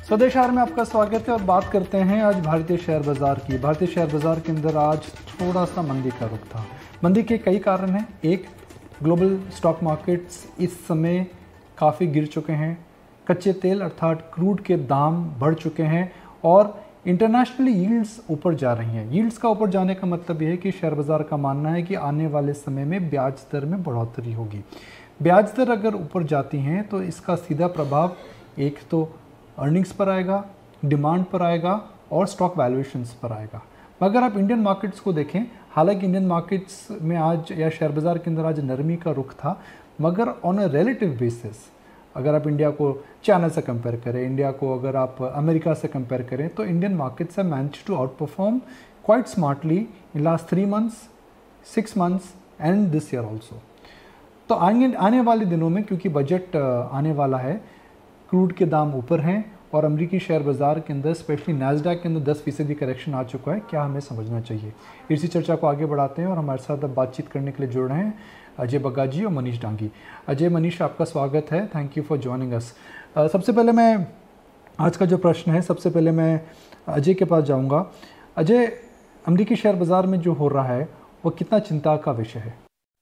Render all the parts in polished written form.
स्वदेश आहार में आपका स्वागत है और बात करते हैं आज भारतीय शेयर बाजार की। भारतीय शेयर बाजार के अंदर आज थोड़ा सा मंदी का रुख था। मंदी के कई कारण हैं। एक, ग्लोबल स्टॉक मार्केट्स इस समय काफ़ी गिर चुके हैं। कच्चे तेल अर्थात क्रूड के दाम बढ़ चुके हैं और इंटरनेशनली यील्ड्स ऊपर जा रही हैं। यील्ड्स का ऊपर जाने का मतलब यह है कि शेयर बाज़ार का मानना है कि आने वाले समय में ब्याज दर में बढ़ोतरी होगी। ब्याज दर अगर ऊपर जाती हैं तो इसका सीधा प्रभाव एक तो अर्निंग्स पर आएगा, डिमांड पर आएगा और स्टॉक वैल्यूएशंस पर आएगा। मगर आप इंडियन मार्केट्स को देखें, हालांकि इंडियन मार्केट्स में आज या शेयर बाज़ार के अंदर आज नरमी का रुख था, मगर ऑन अ रिलेटिव बेसिस अगर आप इंडिया को चाइना से कंपेयर करें, इंडिया को अगर आप अमेरिका से कंपेयर करें, तो Indian markets have managed to outperform quite smartly in last 3 months, 6 months and this year also. तो आने वाले दिनों में क्योंकि बजट आने वाला है, क्रूड के दाम ऊपर हैं और अमेरिकी शेयर बाज़ार के अंदर स्पेशली नैस्डैक के अंदर 10% करेक्शन आ चुका है। क्या हमें समझना चाहिए, इसी चर्चा को आगे बढ़ाते हैं और हमारे साथ अब बातचीत करने के लिए जुड़ रहे हैं अजय बग्गाजी और मनीष डांगी। अजय, मनीष, आपका स्वागत है। Thank you for joining us. सबसे पहले मैं आज का जो प्रश्न है, सबसे पहले मैं अजय के पास जाऊँगा। अजय, अमेरिकी शेयर बाज़ार में जो हो रहा है वो कितना चिंता का विषय है?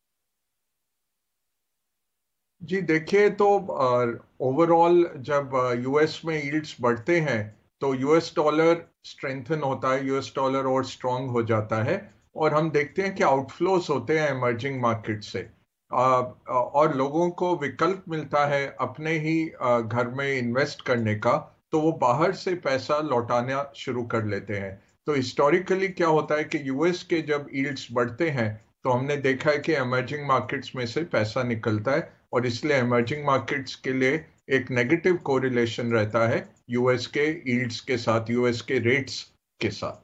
जी देखिए, तो ओवरऑल जब यूएस में यील्ड्स बढ़ते हैं तो यूएस डॉलर स्ट्रेंथन होता है, यूएस डॉलर और स्ट्रांग हो जाता है और हम देखते हैं कि आउटफ्लोस होते हैं इमर्जिंग मार्केट से और लोगों को विकल्प मिलता है अपने ही घर में इन्वेस्ट करने का, तो वो बाहर से पैसा लौटाना शुरू कर लेते हैं। तो हिस्टोरिकली क्या होता है कि यूएस के जब यील्ड्स बढ़ते हैं तो हमने देखा है कि इमर्जिंग मार्केट्स में से पैसा निकलता है और इसलिए इमर्जिंग मार्केट्स के लिए एक नेगेटिव कोरिलेशन रहता है यूएस के यील्ड्स के साथ, यूएस के रेट्स के साथ।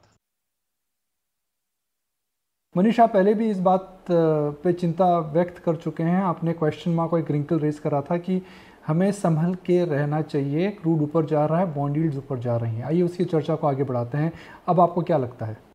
मनीष, आप पहले भी इस बात पे चिंता व्यक्त कर चुके हैं। आपने क्वेश्चन मार्क को एक रिंकल रेस करा था कि हमें संभल के रहना चाहिए, क्रूड ऊपर जा रहा है, बॉन्ड यील्ड्स ऊपर जा रही हैं। आइए उसकी चर्चा को आगे बढ़ाते हैं। अब आपको क्या लगता है?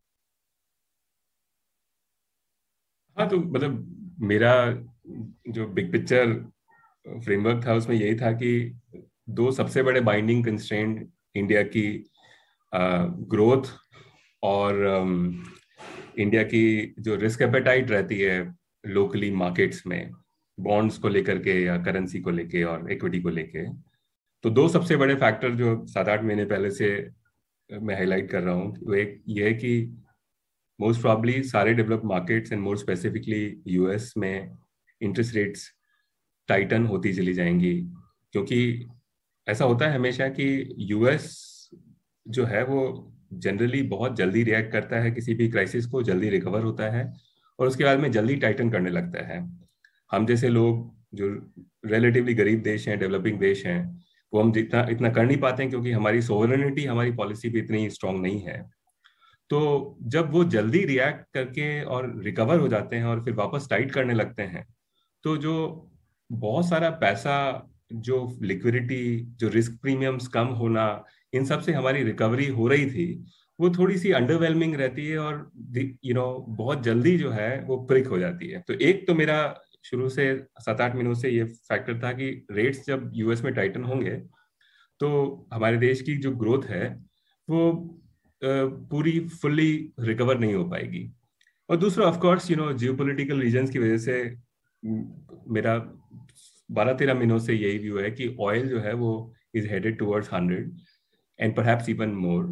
हाँ, तो मतलब मेरा जो बिग पिक्चर फ्रेमवर्क था उसमें यही था कि दो सबसे बड़े बाइंडिंग कंस्ट्रेंट इंडिया की ग्रोथ और इंडिया की जो रिस्क एपेटाइट रहती है लोकली मार्केट्स में, बॉन्ड्स को लेकर के या करेंसी को लेके और इक्विटी को लेके, तो दो सबसे बड़े फैक्टर जो 7-8 महीने पहले से मैं हाईलाइट कर रहा हूँ, तो एक ये है कि मोस्ट प्रॉब्ली सारे developed markets and more specifically US में इंटरेस्ट रेट्स टाइटन होती चली जाएंगी, क्योंकि ऐसा होता है हमेशा कि यूएस जो है वो जनरली बहुत जल्दी रिएक्ट करता है किसी भी क्राइसिस को, जल्दी रिकवर होता है और उसके बाद में जल्दी टाइटन करने लगता है। हम जैसे लोग जो रिलेटिवली गरीब देश हैं, डेवलपिंग देश हैं, वो हम इतना कर नहीं पाते हैं क्योंकि हमारी सोवरेनिटी, हमारी पॉलिसी भी इतनी स्ट्रांग नहीं है। तो जब वो जल्दी रिएक्ट करके और रिकवर हो जाते हैं और फिर वापस टाइट करने लगते हैं, तो जो बहुत सारा पैसा, जो लिक्विडिटी, जो रिस्क प्रीमियम्स कम होना, इन सब से हमारी रिकवरी हो रही थी, वो थोड़ी सी अंडरवेलमिंग रहती है और बहुत जल्दी जो है वो ब्रेक हो जाती है। तो एक तो मेरा शुरू से 7-8 महीनों से ये फैक्टर था कि रेट्स जब यूएस में टाइटन होंगे तो हमारे देश की जो ग्रोथ है वो पूरी फुल्ली रिकवर नहीं हो पाएगी। और दूसरा ऑफ कोर्स जियोपॉलिटिकल रीजंस की वजह से मेरा 12-13 महीनों से यही व्यू है कि ऑयल जो है वो is headed towards 100 and perhaps even more.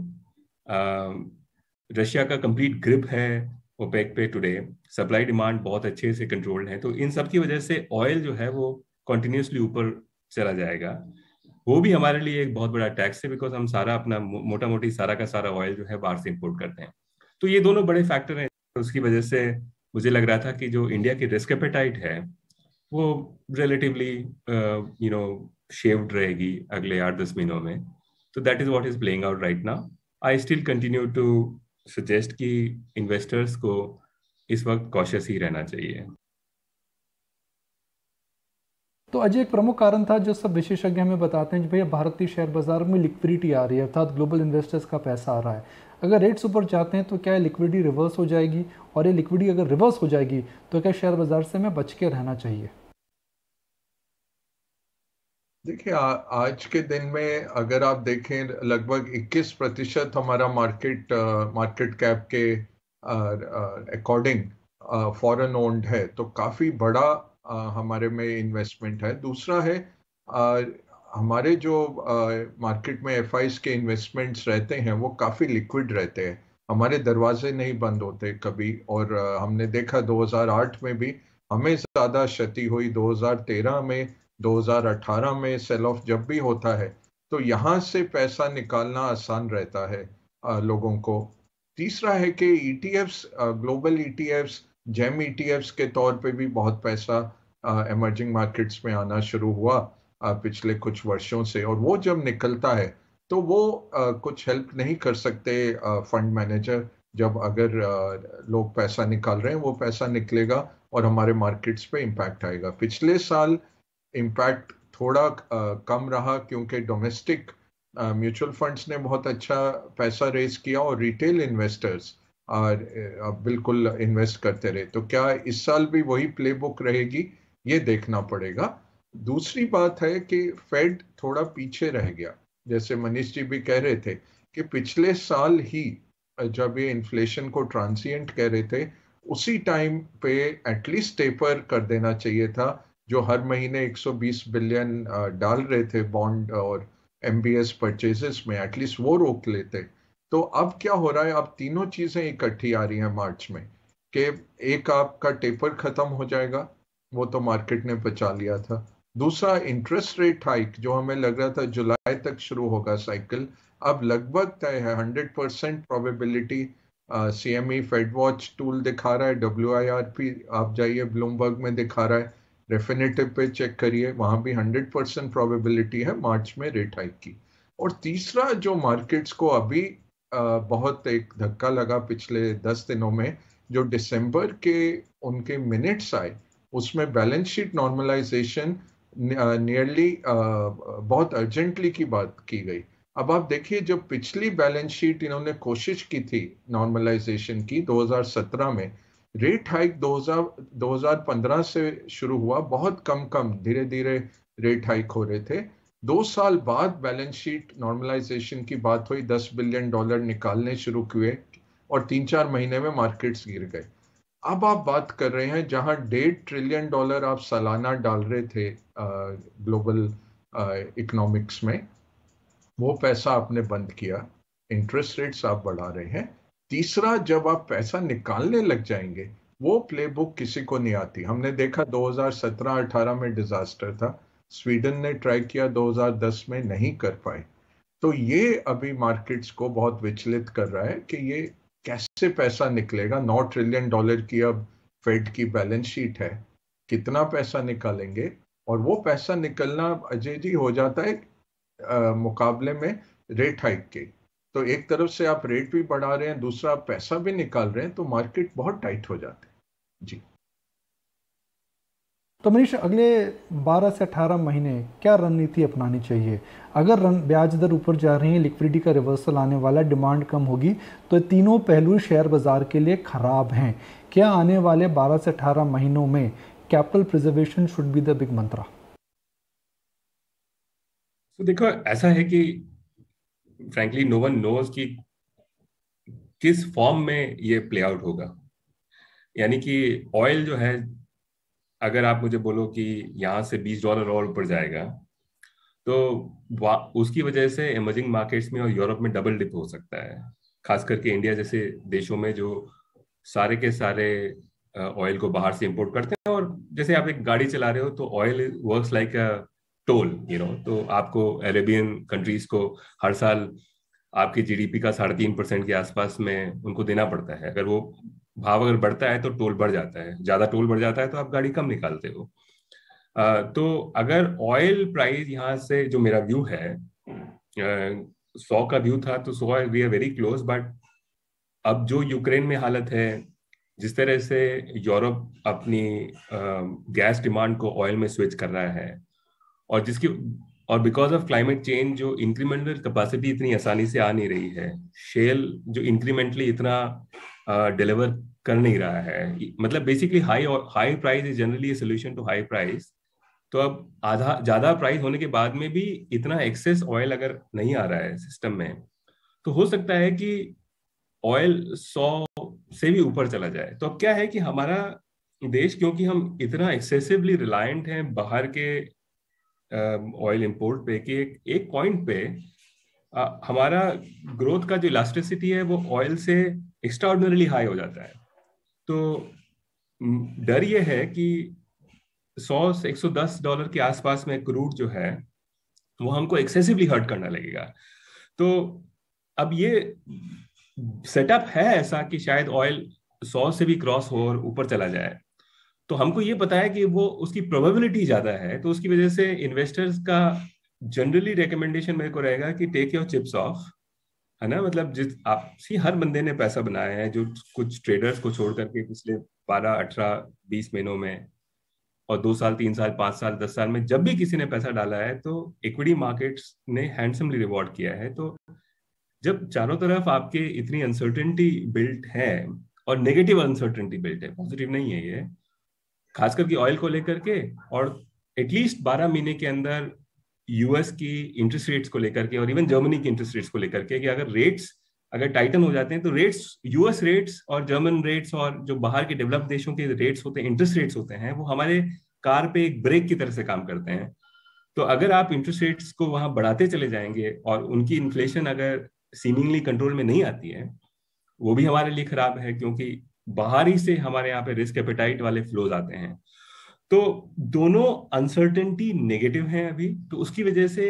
Russia का कंप्लीट ग्रिप है ओपेक पे टुडे, सप्लाई डिमांड बहुत अच्छे से कंट्रोल्ड है, तो इन सब की वजह से ऑयल जो है वो कंटिन्यूसली ऊपर चला जाएगा। वो भी हमारे लिए एक बहुत बड़ा टैक्स है, बिकॉज हम सारा अपना मोटा मोटी सारा का सारा ऑयल जो है बाहर से इंपोर्ट करते हैं। तो ये दोनों बड़े फैक्टर हैं, उसकी वजह से मुझे लग रहा था कि जो इंडिया की रिस्क एपेटाइट है वो रिलेटिवली शेव्ड रहेगी अगले 8-10 महीनों में। तो that is what is playing out right now. I still continue to suggest कि इन्वेस्टर्स को इस वक्त कॉशियस ही रहना चाहिए। तो अजय, एक प्रमुख कारण था जो सब विशेषज्ञ हमें बताते हैं कि भैया भारतीय शेयर बाजार में लिक्विडिटी आ रही है, अर्थात ग्लोबल इन्वेस्टर्स का पैसा आ रहा है। अगर रेट्स ऊपर जाते हैं तो क्या लिक्विडिटी रिवर्स हो जाएगी, और ये लिक्विडिटी अगर रिवर्स हो जाएगी तो क्या शेयर बाजार से हमें बच के रहना चाहिए? देखिए आज के दिन में अगर आप देखें लगभग 21% हमारा मार्केट कैप के अकॉर्डिंग फॉरेन ओन्ड है, तो काफी बड़ा हमारे में इन्वेस्टमेंट है। दूसरा है अ, हमारे जो मार्केट में एफआईज के इन्वेस्टमेंट्स रहते हैं वो काफी लिक्विड रहते हैं, हमारे दरवाजे नहीं बंद होते कभी। और हमने देखा 2008 में भी हमें ज्यादा क्षति हुई, 2013 में, 2018 में सेल ऑफ जब भी होता है, तो यहाँ से पैसा निकालना आसान रहता है लोगों को। तीसरा है कि ETFs, global ETFs, GEM ETFs के तौर पे भी बहुत पैसा इमर्जिंग मार्केट्स में आना शुरू हुआ पिछले कुछ वर्षों से। और वो जब निकलता है तो वो कुछ हेल्प नहीं कर सकते फंड मैनेजर। जब अगर लोग पैसा निकाल रहे हैं, वो पैसा निकलेगा और हमारे मार्केट्स पे इम्पैक्ट आएगा। पिछले साल इम्पैक्ट थोड़ा कम रहा क्योंकि डोमेस्टिक म्यूचुअल फंड्स ने बहुत अच्छा पैसा रेज किया और रिटेल इन्वेस्टर्स बिल्कुल इन्वेस्ट करते रहे। तो क्या इस साल भी वही प्लेबुक रहेगी, ये देखना पड़ेगा। दूसरी बात है कि फेड थोड़ा पीछे रह गया। जैसे मनीष जी भी कह रहे थे कि पिछले साल ही जब ये इन्फ्लेशन को ट्रांसिएंट कह रहे थे, उसी टाइम पे एटलीस्ट टेपर कर देना चाहिए था। जो हर महीने 120 बिलियन डाल रहे थे बॉन्ड और एमबीएस परचेजेस में, एटलीस्ट वो रोक लेते। तो अब क्या हो रहा है, अब तीनों चीजें इकट्ठी आ रही हैं मार्च में, कि एक आपका टेपर खत्म हो जाएगा, वो तो मार्केट ने बचा लिया था। दूसरा इंटरेस्ट रेट हाइक जो हमें लग रहा था जुलाई तक शुरू होगा साइकिल, अब लगभग तय है। 100% probability CME Fed watch tool दिखा रहा है, WIRP आप जाइए ब्लूमबर्ग में दिखा रहा है, रेफिनेटिव पे चेक करिए, वहां भी 100% प्रोबेबिलिटी है मार्च में रेट हाइक की। और तीसरा जो मार्केट्स को अभी बहुत एक धक्का लगा पिछले 10 दिनों में, जो दिसंबर के उनके मिनट्स आए, उसमें बैलेंस शीट नॉर्मलाइजेशन नियरली बहुत अर्जेंटली की बात की गई। अब आप देखिए, जब पिछली बैलेंस शीट इन्होंने कोशिश की थी नॉर्मलाइजेशन की 2017 में, रेट हाइक 2015 से शुरू हुआ, बहुत कम कम धीरे धीरे रेट हाइक हो रहे थे। 2 साल बाद बैलेंस शीट नॉर्मलाइजेशन की बात हुई, $10 बिलियन निकालने शुरू हुए और 3-4 महीने में मार्केट्स गिर गए। अब आप बात कर रहे हैं जहां $1.5 ट्रिलियन आप सालाना डाल रहे थे ग्लोबल इकोनॉमिक्स में, वो पैसा आपने बंद किया, इंटरेस्ट रेट्स आप बढ़ा रहे हैं। तीसरा, जब आप पैसा निकालने लग जाएंगे, वो प्लेबुक किसी को नहीं आती। हमने देखा 2017-18 में डिजास्टर था, स्वीडन ने ट्राई किया, 2010 में नहीं कर पाए। तो ये अभी मार्केट्स को बहुत विचलित कर रहा है कि ये कैसे पैसा निकलेगा। $9 ट्रिलियन की अब फेड की बैलेंस शीट है, कितना पैसा निकालेंगे। और वो पैसा निकलना अजय जी हो जाता है मुकाबले में रेट हाइक के। तो एक तरफ से आप रेट भी बढ़ा रहे हैं, दूसरा आप पैसा भी निकाल रहे हैं, तो मार्केट बहुत टाइट हो जाते हैं जी। तो मनीष, अगले 12 से 18 महीने क्या रणनीति अपनानी चाहिए? अगर ब्याज दर ऊपर जा रही है, लिक्विडिटी का रिवर्सल आने वाला, डिमांड कम होगी, तो ये तीनों पहलू शेयर बाजार के लिए खराब हैं। क्या आने वाले 12 से 18 महीनों में capital preservation should be the big mantra? तो देखो, ऐसा है कि फ्रैंकली नो वन नोज कि किस फॉर्म में ये प्ले आउट होगा। यानी कि ऑयल जो है, अगर आप मुझे बोलो कि यहाँ से $20 और ऊपर जाएगा, तो उसकी वजह से इमर्जिंग मार्केट्स में और यूरोप में डबल डिप हो सकता है। खास करके इंडिया जैसे देशों में जो सारे के सारे ऑयल को बाहर से इंपोर्ट करते हैं। और जैसे आप एक गाड़ी चला रहे हो तो oil works like a toll, तो आपको अरेबियन कंट्रीज को हर साल आपकी जीडीपी का 3.5% के आसपास में उनको देना पड़ता है। अगर वो भाव अगर बढ़ता है तो टोल बढ़ जाता है, ज्यादा टोल बढ़ जाता है तो आप गाड़ी कम निकालते हो। तो अगर ऑयल प्राइस यहाँ से, जो मेरा व्यू है, 100 का व्यू था तो 100 we are very close. But अब जो यूक्रेन में हालत है, जिस तरह से यूरोप अपनी गैस डिमांड को ऑयल में स्विच कर रहा है, और बिकॉज ऑफ क्लाइमेट चेंज जो इंक्रीमेंटल कैपेसिटी इतनी आसानी से आ नहीं रही है, शेल जो इंक्रीमेंटली इतना डिलीवर कर नहीं रहा है। मतलब basically high price is generally a solution to high price, तो अब आधा ज्यादा प्राइस होने के बाद में भी इतना एक्सेस ऑयल अगर नहीं आ रहा है सिस्टम में, तो हो सकता है कि ऑयल 100 से भी ऊपर चला जाए। तो अब क्या है कि हमारा देश, क्योंकि हम इतना एक्सेसिवली रिलायंट हैं बाहर के ऑयल इंपोर्ट पे, कि एक पॉइंट पे हमारा ग्रोथ का जो इलास्टिसिटी है वो ऑयल से एक्स्ट्राऑर्डिनरीली हाई हो जाता है। तो डर ये है कि 100 से $110 के आसपास में क्रूड जो है वो हमको एक्सेसिवली हर्ट करने लगेगा। तो अब ये सेटअप है ऐसा कि शायद ऑयल 100 से भी क्रॉस हो और ऊपर चला जाए। तो हमको ये पता है कि वो उसकी प्रोबेबिलिटी ज्यादा है, तो उसकी वजह से इन्वेस्टर्स का जनरली रिकमेंडेशन मेरे को रहेगा कि टेक योर चिप्स ऑफ, है ना। मतलब जिस आप सी हर बंदे ने पैसा बनाया है, जो कुछ ट्रेडर्स को छोड़ करके पिछले 12, 18, 20 महीनों में, और 2 साल, 3 साल, 5 साल, 10 साल में जब भी किसी ने पैसा डाला है तो इक्विटी मार्केट्स ने हैंडसमली रिवॉर्ड किया है। तो जब चारों तरफ आपके इतनी अनसर्टेनिटी बिल्ट है, और नेगेटिव अनसर्टेनिटी बिल्ट है, पॉजिटिव नहीं है ये, खास करके ऑयल को लेकर के, और एटलीस्ट 12 महीने के अंदर यूएस की इंटरेस्ट रेट्स को लेकर के, और इवन जर्मनी की इंटरेस्ट रेट्स को लेकर के, कि अगर रेट्स अगर टाइटन हो जाते हैं तो रेट्स, यूएस रेट्स और जर्मन रेट्स और जो बाहर के डेवलप देशों के रेट्स होते हैं, इंटरेस्ट रेट्स होते हैं, वो हमारे कार पे एक ब्रेक की तरह से काम करते हैं। तो अगर आप इंटरेस्ट रेट्स को वहां बढ़ाते चले जाएंगे और उनकी इन्फ्लेशन अगर सीमिंगली कंट्रोल में नहीं आती है, वो भी हमारे लिए खराब है, क्योंकि बाहर ही से हमारे यहाँ पे रिस्क एपेटाइट वाले फ्लोज आते हैं। तो दोनों अनसर्टेनिटी नेगेटिव हैं अभी, तो उसकी वजह से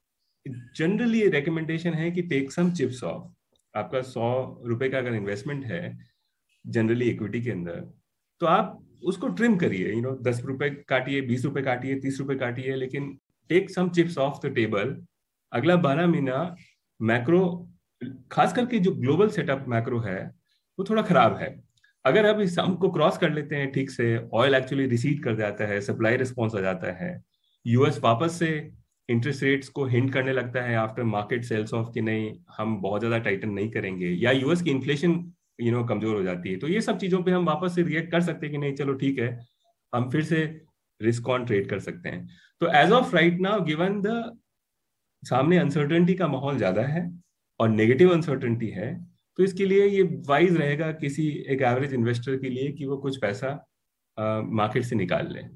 जनरली रिकमेंडेशन है कि टेक सम चिप्स ऑफ। आपका 100 रुपए का अगर इन्वेस्टमेंट है जनरली इक्विटी के अंदर, तो आप उसको ट्रिम करिए, 10 रुपए काटिए, 20 रुपए काटिए, 30 रुपए काटिए, लेकिन take some chips off the table. अगला 12 महीना मैक्रो, खास करके जो ग्लोबल सेटअप मैक्रो है वो थोड़ा खराब है। अगर अब इस सम को क्रॉस कर लेते हैं ठीक से, ऑयल एक्चुअली रिसीड कर जाता है, सप्लाई रिस्पॉन्स आ जाता है, यूएस वापस से इंटरेस्ट रेट्स को हिंट करने लगता है आफ्टर मार्केट सेल्स ऑफ कि नहीं हम बहुत ज्यादा टाइटन नहीं करेंगे, या यूएस की इन्फ्लेशन कमजोर हो जाती है, तो ये सब चीजों पे हम वापस से रिएक्ट कर सकते हैं कि नहीं चलो ठीक है, हम फिर से रिस्क ऑन ट्रेड कर सकते हैं। तो as of right now, given the सामने अनसर्टेनिटी का माहौल ज्यादा है और नेगेटिव अनसर्टेनिटी है, तो इसके लिए ये वाइज रहेगा किसी एक एवरेज इन्वेस्टर के लिए कि वो कुछ पैसा मार्केट से निकाल ले।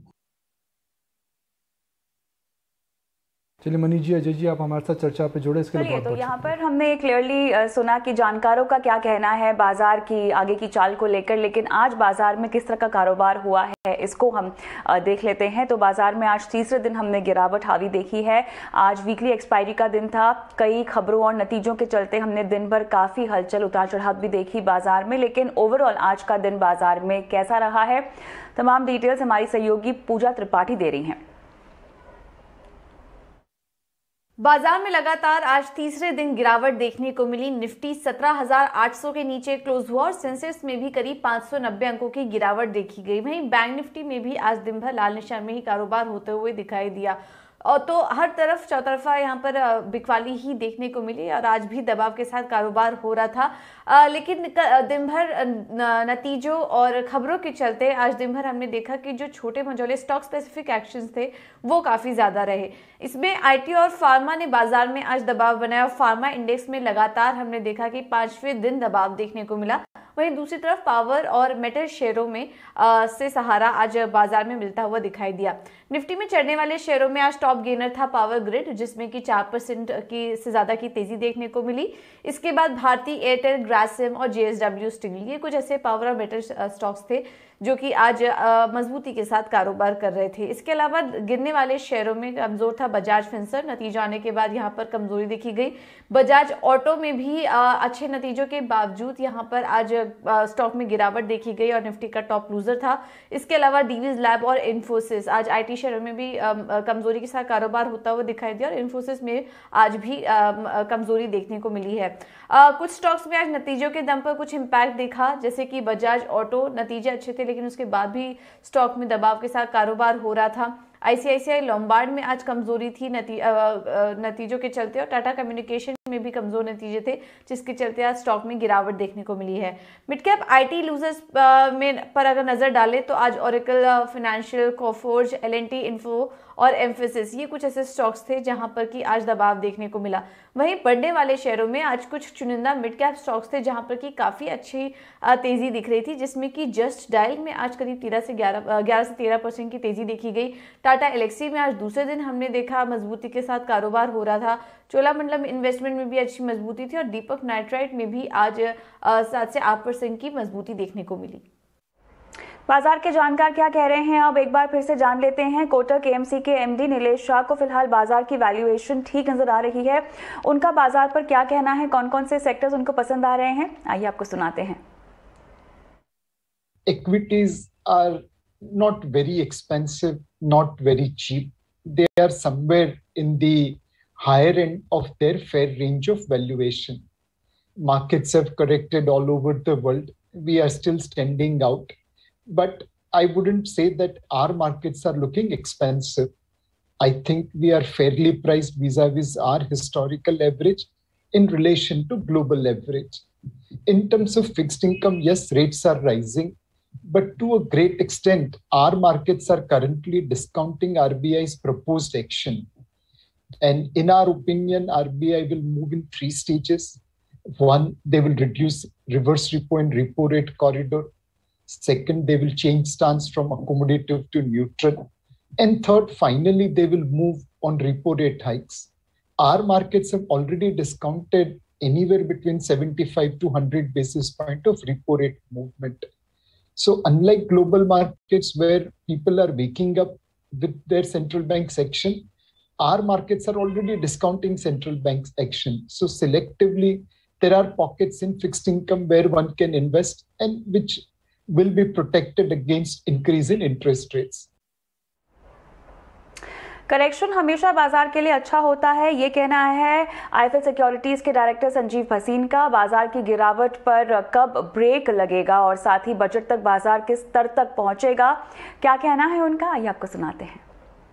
चलिए मनीष जी, अजय जी, आप हमारे साथ चर्चा पे जुड़े, इसके लिए बहुत बहुत यहाँ पर हमने क्लियरली सुना कि जानकारों का क्या कहना है बाजार की आगे की चाल को लेकर, लेकिन आज बाजार में किस तरह का कारोबार हुआ है इसको हम देख लेते हैं। तो बाजार में आज तीसरे दिन हमने गिरावट हावी देखी है। आज वीकली एक्सपायरी का दिन था, कई खबरों और नतीजों के चलते हमने दिन भर काफी हलचल, उतार चढ़ाव भी देखी बाजार में, लेकिन ओवरऑल आज का दिन बाजार में कैसा रहा है, तमाम डिटेल्स हमारी सहयोगी पूजा त्रिपाठी दे रही हैं। बाजार में लगातार आज तीसरे दिन गिरावट देखने को मिली। निफ्टी 17,800 के नीचे क्लोज हुआ और सेंसेक्स में भी करीब 590 अंकों की गिरावट देखी गई। वहीं बैंक निफ्टी में भी आज दिन भर लाल निशान में ही कारोबार होते हुए दिखाई दिया, और तो हर तरफ चौतरफा यहाँ पर बिकवाली ही देखने को मिली और आज भी दबाव के साथ कारोबार हो रहा था। लेकिन दिन भर नतीजों और खबरों के चलते आज दिन भर हमने देखा कि जो छोटे मझोले स्टॉक स्पेसिफिक एक्शंस थे वो काफ़ी ज़्यादा रहे। इसमें आईटी और फार्मा ने बाजार में आज दबाव बनाया और फार्मा इंडेक्स में लगातार हमने देखा कि 5वें दिन दबाव देखने को मिला। वहीं दूसरी तरफ पावर और मेटल शेयरों में से सहारा आज बाजार में मिलता हुआ दिखाई दिया। निफ्टी में चढ़ने वाले शेयरों में आज टॉप गेनर था पावर ग्रिड, जिसमें कि 4% की से ज्यादा की तेजी देखने को मिली। इसके बाद भारती एयरटेल, ग्रासिम और जेएसडब्ल्यू स्टील, ये कुछ ऐसे पावर और मेटल स्टॉक्स थे जो कि आज मजबूती के साथ कारोबार कर रहे थे। इसके अलावा गिरने वाले शेयरों में कमजोर था बजाज फिंसर्व, नतीजा आने के बाद यहां पर कमजोरी देखी गई। बजाज ऑटो में भी अच्छे नतीजों के बावजूद यहां पर आज स्टॉक में गिरावट देखी गई और निफ्टी का टॉप लूजर था। इसके अलावा डीवीज लैब और इन्फोसिस, आज आईटी शेयरों में भी कमजोरी के साथ कारोबार होता हुआ दिखाई दिया और इन्फोसिस में आज भी कमजोरी देखने को मिली है। कुछ स्टॉक्स में आज नतीजों के दम पर कुछ इम्पैक्ट देखा, जैसे कि बजाज ऑटो, नतीजे अच्छे थे लेकिन उसके बाद भी स्टॉक में दबाव के साथ कारोबार हो रहा था। ICICI लोम्बार्ड में आज कमजोरी थी नतीजों के चलते, और टाटा कम्युनिकेशन में भी कमजोर नतीजे थे, जिसके चलते आज स्टॉक में गिरावट देखने को मिली है। मिड कैप IT लूजर्स में पर अगर नजर डालें तो आज Oracle Financial, Coforge, L&T Info और एम्फेसिस, ये कुछ ऐसे स्टॉक्स थे जहां पर कि आज दबाव देखने को मिला। वहीं बढ़ने वाले शेयरों में आज कुछ चुनिंदा मिड कैप स्टॉक्स थे जहां पर कि काफी अच्छी तेजी दिख रही थी, जिसमें कि जस्ट डायल में आज करीब 11 से 13% की तेजी देखी गई। टाटा एलेक्सी में आज दूसरे दिन हमने देखा मजबूती के साथ कारोबार हो रहा था। चोलामंडलम इन्वेस्टमेंट में भी अच्छी मजबूती थी और दीपक नाइट्राइट में भी आज 7 से 8% की मजबूती देखने को मिली। बाजार के जानकार क्या कह रहे हैं, अब एक बार फिर से जान लेते हैं। कोटक AMC के MD नीलेश शाह को फिलहाल बाजार की वैल्यूएशन ठीक नजर आ रही है। उनका बाजार पर क्या कहना है, कौन कौन से सेक्टर्स उनको पसंद आ रहे हैं, आइए आपको सुनाते हैं। Equities are not very expensive, not very cheap. They are somewhere in the higher end of their fair range of valuation. Markets have corrected all over the world. We are still standing out. But I wouldn't say that our markets are looking expensive. I think we are fairly priced vis-a-vis our historical average in relation to global average. In terms of fixed income, yes, rates are rising, but to a great extent, our markets are currently discounting RBI's proposed action. And in our opinion, RBI will move in 3 stages. One, they will reduce reverse repo and repo rate corridor. Second, they will change stance from accommodative to neutral. And third, finally, they will move on repo rate hikes. Our markets have already discounted anywhere between 75 to 100 basis points of repo rate movement. So unlike global markets where people are waking up with their central bank's action, our markets are already discounting central bank's action. So selectively, there are pockets in fixed income where one can invest and which will be protected against increase in interest rates. Correction हमेशा बाजार के लिए अच्छा होता है, ये कहना है IIFL सिक्योरिटीज के डायरेक्टर संजीव भसीन का। बाजार की गिरावट पर कब ब्रेक लगेगा और साथ ही बजट तक बाजार किस स्तर तक पहुंचेगा, क्या कहना है उनका, आइए आपको सुनाते हैं।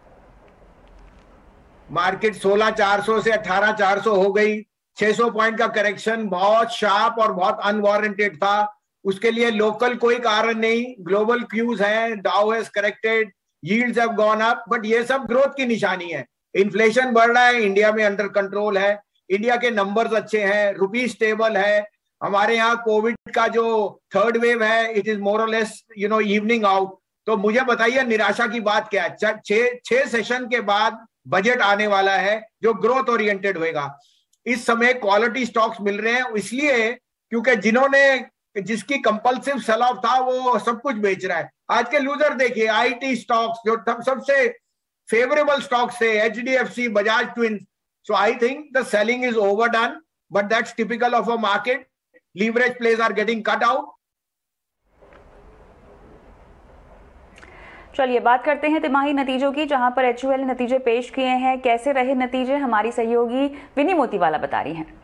मार्केट 16,400 से 18,400 हो गई। 600 पॉइंट का करेक्शन बहुत शार्प और बहुत अनवारंटेड था। उसके लिए लोकल कोई कारण नहीं, ग्लोबल क्यूज हैं, Dow has corrected, yields have gone up, but ये सब ग्रोथ की निशानी है। इन्फ्लेशन बढ़ रहा है, इंडिया में अंडर कंट्रोल है, इंडिया के नंबर्स अच्छे हैं, रुपी स्टेबल है। हमारे यहाँ कोविड का जो 3rd वेव है, इट इज मोर और लेस इवनिंग आउट। तो मुझे बताइए निराशा की बात क्या है? 6 सेशन के बाद बजट आने वाला है जो ग्रोथ ओरिएंटेड होगा। इस समय क्वालिटी स्टॉक्स मिल रहे हैं, इसलिए क्योंकि जिसकी कंपल्सिव सेल ऑफ था वो सब कुछ बेच रहा है। आज के लूजर देखिए, IT स्टॉक्स जो सबसे फेवरेबल स्टॉक्स थे, HDFC, Bajaj twins. So I think the selling is overdone, but that's typical of a market. Leverage pledge are getting cut out. चलिए बात करते हैं तिमाही नतीजों की, जहां पर HUL ने नतीजे पेश किए हैं। कैसे रहे नतीजे, हमारी सहयोगी विनी मोतीवाला बता रही हैं।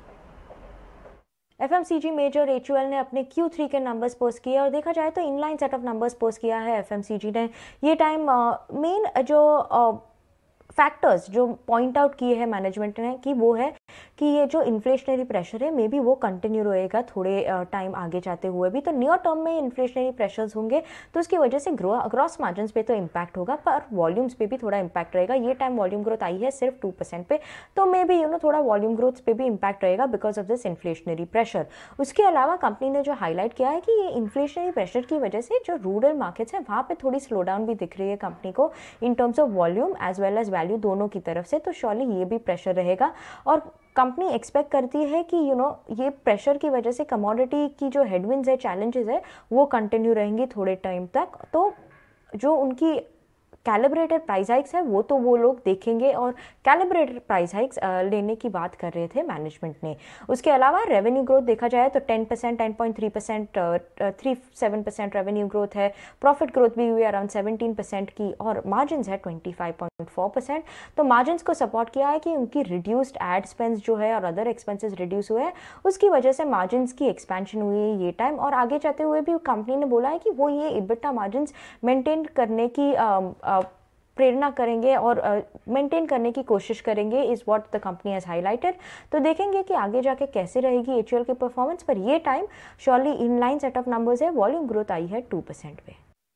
FMCG मेजर HUL ने अपने Q3 के नंबर्स पोस्ट किए और देखा जाए तो inline set of numbers post किया है FMCG ने। ये टाइम मेन जो फैक्टर्स जो पॉइंट आउट किए हैं मैनेजमेंट ने कि वो है कि ये जो इन्फ्लेशनरी प्रेशर है मे बी वो कंटिन्यू रहेगा थोड़े टाइम आगे जाते हुए भी। तो नियर टर्म में इन्फ्लेशनरी प्रेशर्स होंगे तो उसकी वजह से ग्रॉस मार्जिन्स पे तो इम्पैक्ट होगा, पर वॉल्यूम्स पे भी थोड़ा इम्पैक्ट रहेगा। ये टाइम वॉल्यूम ग्रोथ आई है सिर्फ 2% पे, तो मे बी थोड़ा वॉल्यूम ग्रोथ पे भी इम्पैक्ट रहेगा because of this inflationary pressure. उसके अलावा कंपनी ने जो हाईलाइट किया है कि ये इन्फ्लेशनरी प्रेशर की वजह से जो रूरल मार्केट्स है वहाँ पर थोड़ी स्लो डाउन भी दिख रही है कंपनी को in terms of volume as well as value दोनों की तरफ से। तो श्योरली ये भी प्रेशर रहेगा और कंपनी एक्सपेक्ट करती है कि ये प्रेशर की वजह से कमोडिटी की जो हेडविंड्स है, चैलेंजेस है, वो कंटिन्यू रहेंगी थोड़े टाइम तक। तो जो उनकी कैलिब्रेटेड प्राइस हाइक्स है वो तो वो लोग देखेंगे और कैलिब्रेटेड प्राइस हाइक्स लेने की बात कर रहे थे मैनेजमेंट ने। उसके अलावा रेवेन्यू ग्रोथ देखा जाए तो 10%, 10.3%, 37% रेवेन्यू ग्रोथ है। प्रॉफिट ग्रोथ भी हुई अराउंड 17% की और मार्जिन्स है 25.4%। तो मार्जिन्स को सपोर्ट किया है कि उनकी रिड्यूस्ड एड स्पेंस जो है और अदर एक्सपेंसेस रिड्यूस हुए हैं, उसकी वजह से मार्जिन्स की एक्सपेंशन हुई है ये टाइम। और आगे जाते हुए भी कंपनी ने बोला है कि वो ये EBITDA मार्जिन्स मेंटेन करने की प्रेरणा करेंगे और मेंटेन करने की कोशिश करेंगे, is what the company has highlighted. तो देखेंगे कि आगे जाके कैसे रहेगी HUL की परफॉर्मेंस, पर ये time surely in line set of numbers है। वॉल्यूम ग्रोथ आई है 2% पे।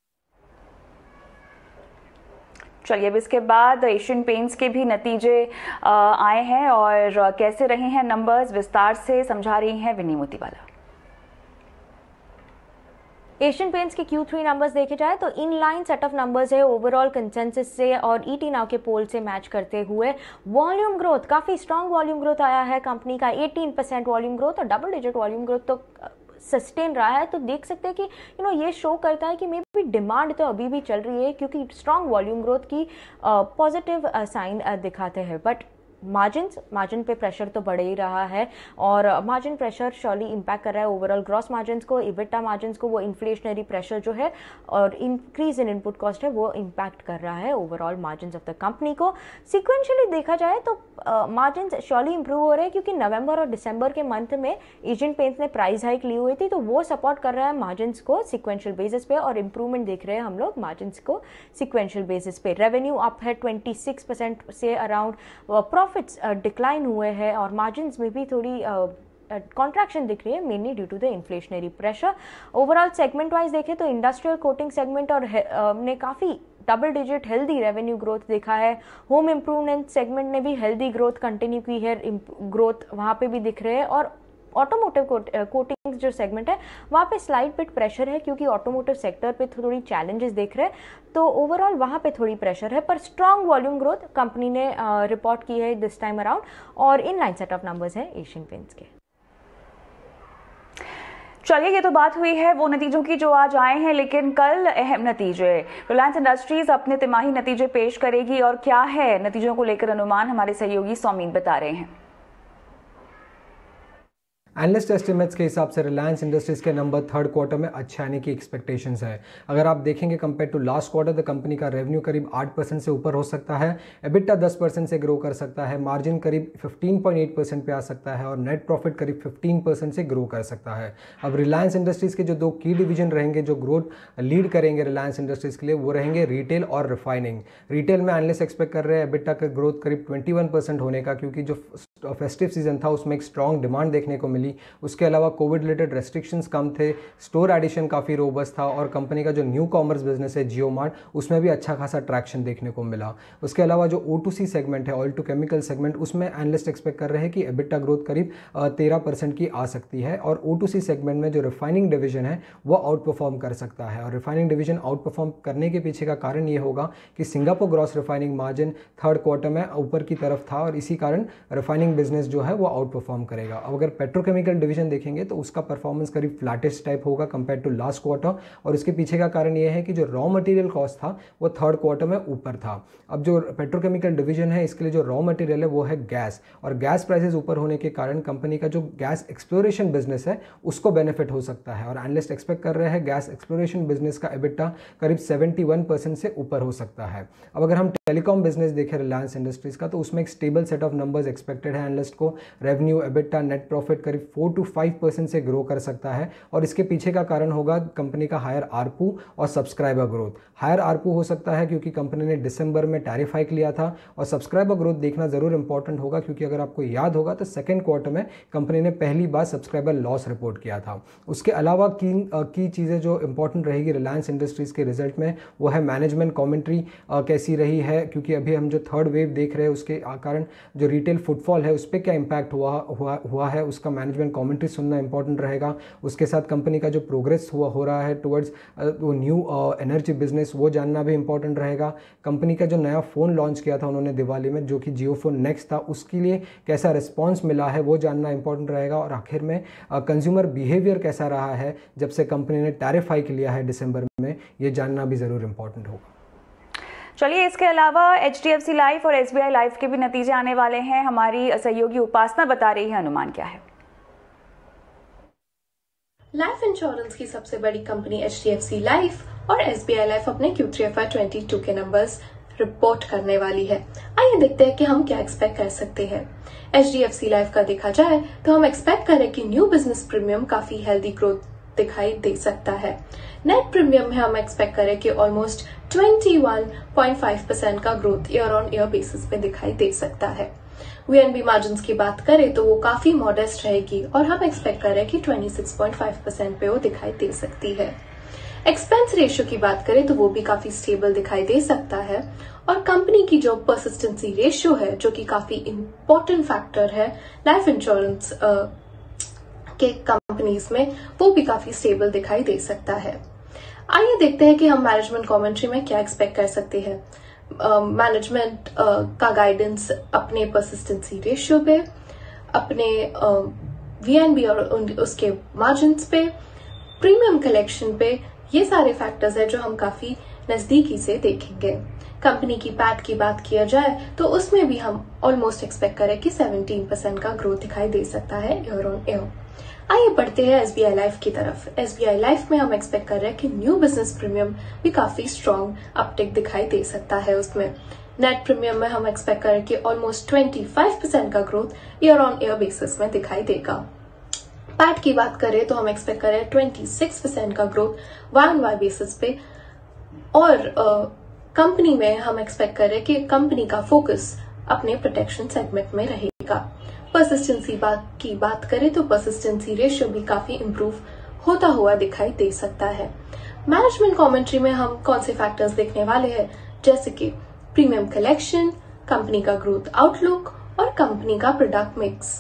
चलिए, अब इसके बाद एशियन पेंट्स के भी नतीजे आए हैं और कैसे रहे हैं नंबर्स, विस्तार से समझा रही हैं विनी मोतीवाला। एशियन पेंट्स के Q3 नंबर्स देखे जाए तो in line set of numbers है ओवरऑल कंसेंसस से और ET नाउ के पोल से मैच करते हुए। वॉल्यूम ग्रोथ काफ़ी स्ट्रॉन्ग वॉल्यूम ग्रोथ आया है कंपनी का, 18% वॉल्यूम ग्रोथ और डबल डिजिट वॉल्यूम ग्रोथ तो सस्टेन रहा है। तो देख सकते हैं कि ये शो करता है कि मे बी डिमांड तो अभी भी चल रही है, क्योंकि स्ट्रॉन्ग वॉल्यूम ग्रोथ की पॉजिटिव साइन दिखाते हैं। बट मार्जिन पे प्रेशर तो बढ़ ही रहा है और मार्जिन प्रेशर श्योरली इम्पैक्ट कर रहा है ओवरऑल ग्रॉस मार्जिन्स को, इबिटा मार्जिन्स को। वो इन्फ्लेशनरी प्रेशर जो है और इंक्रीज इन इनपुट कॉस्ट है वो इम्पैक्ट कर रहा है overall margins of the company को। सिक्वेंशियली देखा जाए तो मार्जिन्स श्योरली इंप्रूव हो रहे हैं, क्योंकि नवंबर और दिसंबर के मंथ में एशियन पेंट्स ने प्राइस हाइक ली हुई थी, तो वो सपोर्ट कर रहा है मार्जिन्स को सिक्वेंशियल बेसिस पे और इंप्रूवमेंट देख रहे हैं हम लोग मार्जिन्स को सिक्वेंशियल बेसिस पे। रेवेन्यू अप है 26% से अराउंड, प्रॉफिट्स डिक्लाइन हुए हैं और मार्जिन्स में भी थोड़ी कॉन्ट्रैक्शन दिख रही है, mainly due to the inflationary pressure. Overall segment wise देखें तो इंडस्ट्रियल कोटिंग सेगमेंट और ने काफ़ी double digit healthy revenue growth देखा है। होम इम्प्रूवमेंट सेगमेंट ने भी हेल्दी ग्रोथ कंटिन्यू की है, ग्रोथ वहाँ पे भी दिख रहे हैं। और ऑटोमोटिव कोटिंग्स जो सेगमेंट है वहाँ पे स्लाइट बिट प्रेशर है, क्योंकि ऑटोमोटिव सेक्टर पे थोड़ी चैलेंजेस देख रहे हैं, तो ओवरऑल वहाँ पे थोड़ी प्रेशर है। पर स्ट्रॉन्ग वॉल्यूम ग्रोथ कंपनी ने रिपोर्ट की है दिस टाइम अराउंड और in line set of numbers है एशियन पेंट्स के। चलिए, ये तो बात हुई है वो नतीजों की जो आज आए हैं, लेकिन कल अहम नतीजे रिलायंस इंडस्ट्रीज अपने तिमाही नतीजे पेश करेगी और क्या है नतीजों को लेकर अनुमान, हमारे सहयोगी सौमीन बता रहे हैं। एनालिस्ट एस्टिमेट्स के हिसाब से रिलायंस इंडस्ट्रीज के नंबर थर्ड क्वार्टर में अच्छे आने की एक्सपेक्टेशंस है। अगर आप देखेंगे compare to last quarter, the company का रेवेन्यू करीब 8% से ऊपर हो सकता है, एबिटा 10% से ग्रो कर सकता है, मार्जिन करीब 15.8% पे आ सकता है और नेट प्रॉफिट करीब 15% से ग्रो कर सकता है। अब रिलायंस इंडस्ट्रीज के जो दो की डिवीजन रहेंगे जो ग्रोथ लीड करेंगे रिलायंस इंडस्ट्रीज के लिए, वो रहेंगे रिटेल और रिफाइनिंग। रिटेल में एनालिस्ट एक्सपेक्ट कर रहे हैं एबिटा का ग्रोथ करीब 21% होने का, क्योंकि जो फेस्टिव सीजन था उसमें एक स्ट्रॉन्ग डिमांड देखने को मिली। उसके अलावा कोविड रिलेटेड रेस्ट्रिक्शंस कम थे, स्टोर एडिशन काफ़ी रोबस्ट था और कंपनी का जो न्यू कॉमर्स बिजनेस है जियो मार्ट, उसमें भी अच्छा खासा ट्रैक्शन देखने को मिला। उसके अलावा जो O2C सेगमेंट है, ऑयल टू केमिकल सेगमेंट, उसमें एनालिस्ट एक्सपेक्ट कर रहे हैं कि एबिटा ग्रोथ करीब 13% की आ सकती है और O2C सेगमेंट में जो रिफाइनिंग डिवीजन है वो आउट परफॉर्म कर सकता है। और रिफाइनिंग डिवीजन आउट परफॉर्म करने के पीछे का कारण ये होगा कि Singapore gross refining margin third quarter में ऊपर की तरफ था और इसी कारण रिफाइनिंग बिजनेस जो है वो आउट परफॉर्म करेगा। अब अगर पेट्रोकेमिकल डिवीजन देखेंगे तो उसका परफॉर्मेंस करीब फ्लैटिश टाइप होगा कंपेयर टू लास्ट क्वार्टर और इसके पीछे का कारण ये है कि जो रॉ मटेरियल कॉस्ट था वो थर्ड क्वार्टर में ऊपर था। अब जो पेट्रोकेमिकल डिवीजन है इसके लिए जो रॉ मटेरियल है वो है गैस, और गैस प्राइसेस ऊपर होने के कारण कंपनी का जो गैस एक्सप्लोरेशन बिजनेस है उसको बेनिफिट हो सकता है और एनालिस्ट एक्सपेक्ट कर रहे हैं गैस एक्सप्लोरेशन बिजनेस का एबिटा करीब 71% से ऊपर हो सकता है। अब अगर हम टेलीकॉम बिजनेस देखें रिलायंस इंडस्ट्रीज का, तो उसमें एक stable set of numbers expected है एनालिस्ट को। रेवेन्यू, एबिटा, नेट प्रॉफिट करीब 4 to 5% से ग्रो कर सकता है और इसके पीछे का कारण होगा कंपनी का हायर आरपू और सब्सक्राइबर ग्रोथ। हायर आरपू हो सकता है क्योंकि कंपनी ने दिसंबर में टैरिफ हाइक लिया था और सब्सक्राइबर ग्रोथ देखना जरूर इंपॉर्टेंट होगा क्योंकि अगर आपको याद होगा तो सेकंड क्वार्टर में कंपनी ने पहली बार सब्सक्राइबर लॉस रिपोर्ट किया था। उसके अलावा की चीज़ें जो इंपॉर्टेंट रहेगी रिलायंस इंडस्ट्रीज के रिजल्ट में वो है मैनेजमेंट कॉमेंट्री कैसी रही है, क्योंकि अभी हम जो थर्ड वेव देख रहे हैं उसके कारण जो रिटेल फुटफॉल है उस पर क्या इम्पैक्ट हुआ है उसका मैनेजमेंट कॉमेंट्री सुनना इंपॉर्टेंट रहेगा। उसके साथ कंपनी का जो प्रोग्रेस हो रहा है टुवर्ड्स वो न्यू एनर्जी बिजनेस वो जानना भी इंपॉर्टेंट रहेगा। कंपनी का जो नया फ़ोन लॉन्च किया था उन्होंने दिवाली में जो कि जियो फोन नेक्स्ट था उसके लिए कैसा रिस्पॉन्स मिला है वो जानना इंपॉर्टेंट रहेगा। और आखिर में कंज्यूमर बिहेवियर कैसा रहा है जब से कंपनी ने टैरिफ हाइक लिया है दिसंबर में, ये जानना भी ज़रूर इंपॉर्टेंट होगा। चलिए, इसके अलावा HDFC लाइफ और SBI लाइफ के भी नतीजे आने वाले हैं। हमारी सहयोगी उपासना बता रही है अनुमान क्या है। लाइफ इंश्योरेंस की सबसे बड़ी कंपनी HDFC लाइफ और SBI लाइफ अपने Q3 FY22 के नंबर्स रिपोर्ट करने वाली है। आइए देखते हैं कि हम क्या एक्सपेक्ट कर सकते हैं। HDFC लाइफ का देखा जाए तो हम एक्सपेक्ट करें कि न्यू बिजनेस प्रीमियम काफी हेल्दी ग्रोथ दिखाई दे सकता है। नेट प्रीमियम में हम एक्सपेक्ट करें कि ऑलमोस्ट 21.5% का growth year on year basis पे दिखाई दे सकता है। VNB मार्जिन्स की बात करें तो वो काफी मॉडेस्ट रहेगी और हम एक्सपेक्ट कर रहे हैं कि 26.5% पे वो दिखाई दे सकती है। एक्सपेंस रेशियो की बात करें तो वो भी काफी स्टेबल दिखाई दे सकता है और कंपनी की जो परसिस्टेंसी रेशियो है, जो कि काफी इंपॉर्टेंट फैक्टर है लाइफ इंश्योरेंस के कंपनीज में, वो भी काफी स्टेबल दिखाई दे सकता है। आइए देखते हैं कि हम मैनेजमेंट कमेंट्री में क्या एक्सपेक्ट कर सकते हैं। मैनेजमेंट का गाइडेंस अपने परसिस्टेंसी रेशियो पे, अपने VNB और उसके मार्जिन्स पे, प्रीमियम कलेक्शन पे, ये सारे फैक्टर्स है जो हम काफी नजदीकी से देखेंगे। कंपनी की पैट की बात किया जाए तो उसमें भी हम ऑलमोस्ट एक्सपेक्ट करें कि 17% का ग्रोथ दिखाई दे सकता है ईयर ऑन ईयर। आइए बढ़ते हैं SBI लाइफ की तरफ। SBI लाइफ में हम एक्सपेक्ट कर रहे हैं कि न्यू बिजनेस प्रीमियम भी काफी स्ट्रॉन्ग अपटिक दिखाई दे सकता है। उसमें नेट प्रीमियम में हम एक्सपेक्ट कर रहे हैं कि ऑलमोस्ट 25% का growth year on year basis में दिखाई देगा। पैट की बात करें तो हम एक्सपेक्ट कर रहे हैं 26% का ग्रोथ YoY बेसिस पे और कंपनी में हम एक्सपेक्ट कर रहे हैं कि कंपनी का फोकस अपने प्रोटेक्शन सेगमेंट में रहेगा। परसिस्टेंसी की बात करें तो परसिस्टेंसी रेशियो भी काफी इंप्रूव होता हुआ दिखाई दे सकता है। मैनेजमेंट कमेंट्री में हम कौन से फैक्टर्स देखने वाले हैं, जैसे कि प्रीमियम कलेक्शन, कंपनी का ग्रोथ आउटलुक और कंपनी का प्रोडक्ट मिक्स।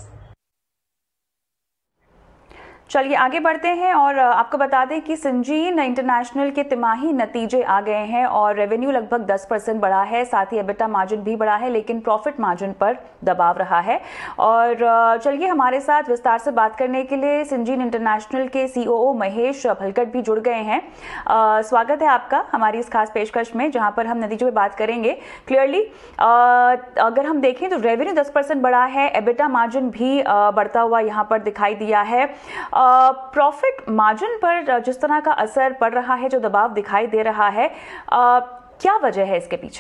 चलिए आगे बढ़ते हैं और आपको बता दें कि सिंजीन इंटरनेशनल के तिमाही नतीजे आ गए हैं और रेवेन्यू लगभग 10% बढ़ा है, साथ ही एबिटा मार्जिन भी बढ़ा है, लेकिन प्रॉफिट मार्जिन पर दबाव रहा है। और चलिए हमारे साथ विस्तार से बात करने के लिए सिंजीन इंटरनेशनल के COO महेश भलकट भी जुड़ गए हैं। स्वागत है आपका हमारी इस खास पेशकश में, जहां पर हम नतीजों पर बात करेंगे। क्लियरली अगर हम देखें तो रेवेन्यू 10% बढ़ा है, एबिटा मार्जिन भी बढ़ता हुआ यहाँ पर दिखाई दिया है। प्रॉफिट मार्जिन पर जिस तरह का असर पड़ रहा है, जो दबाव दिखाई दे रहा है, क्या वजह है इसके पीछे?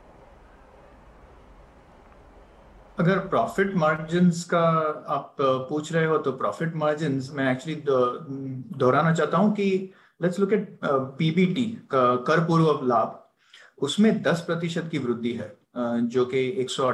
अगर प्रॉफिट मार्जिन्स का आप पूछ रहे हो तो प्रॉफिट मार्जिन्स मैं एक्चुअली दोहराना चाहता हूं कि लेट्स लुक एट PBT का कर पूर्व लाभ, उसमें 10% की वृद्धि है जो कि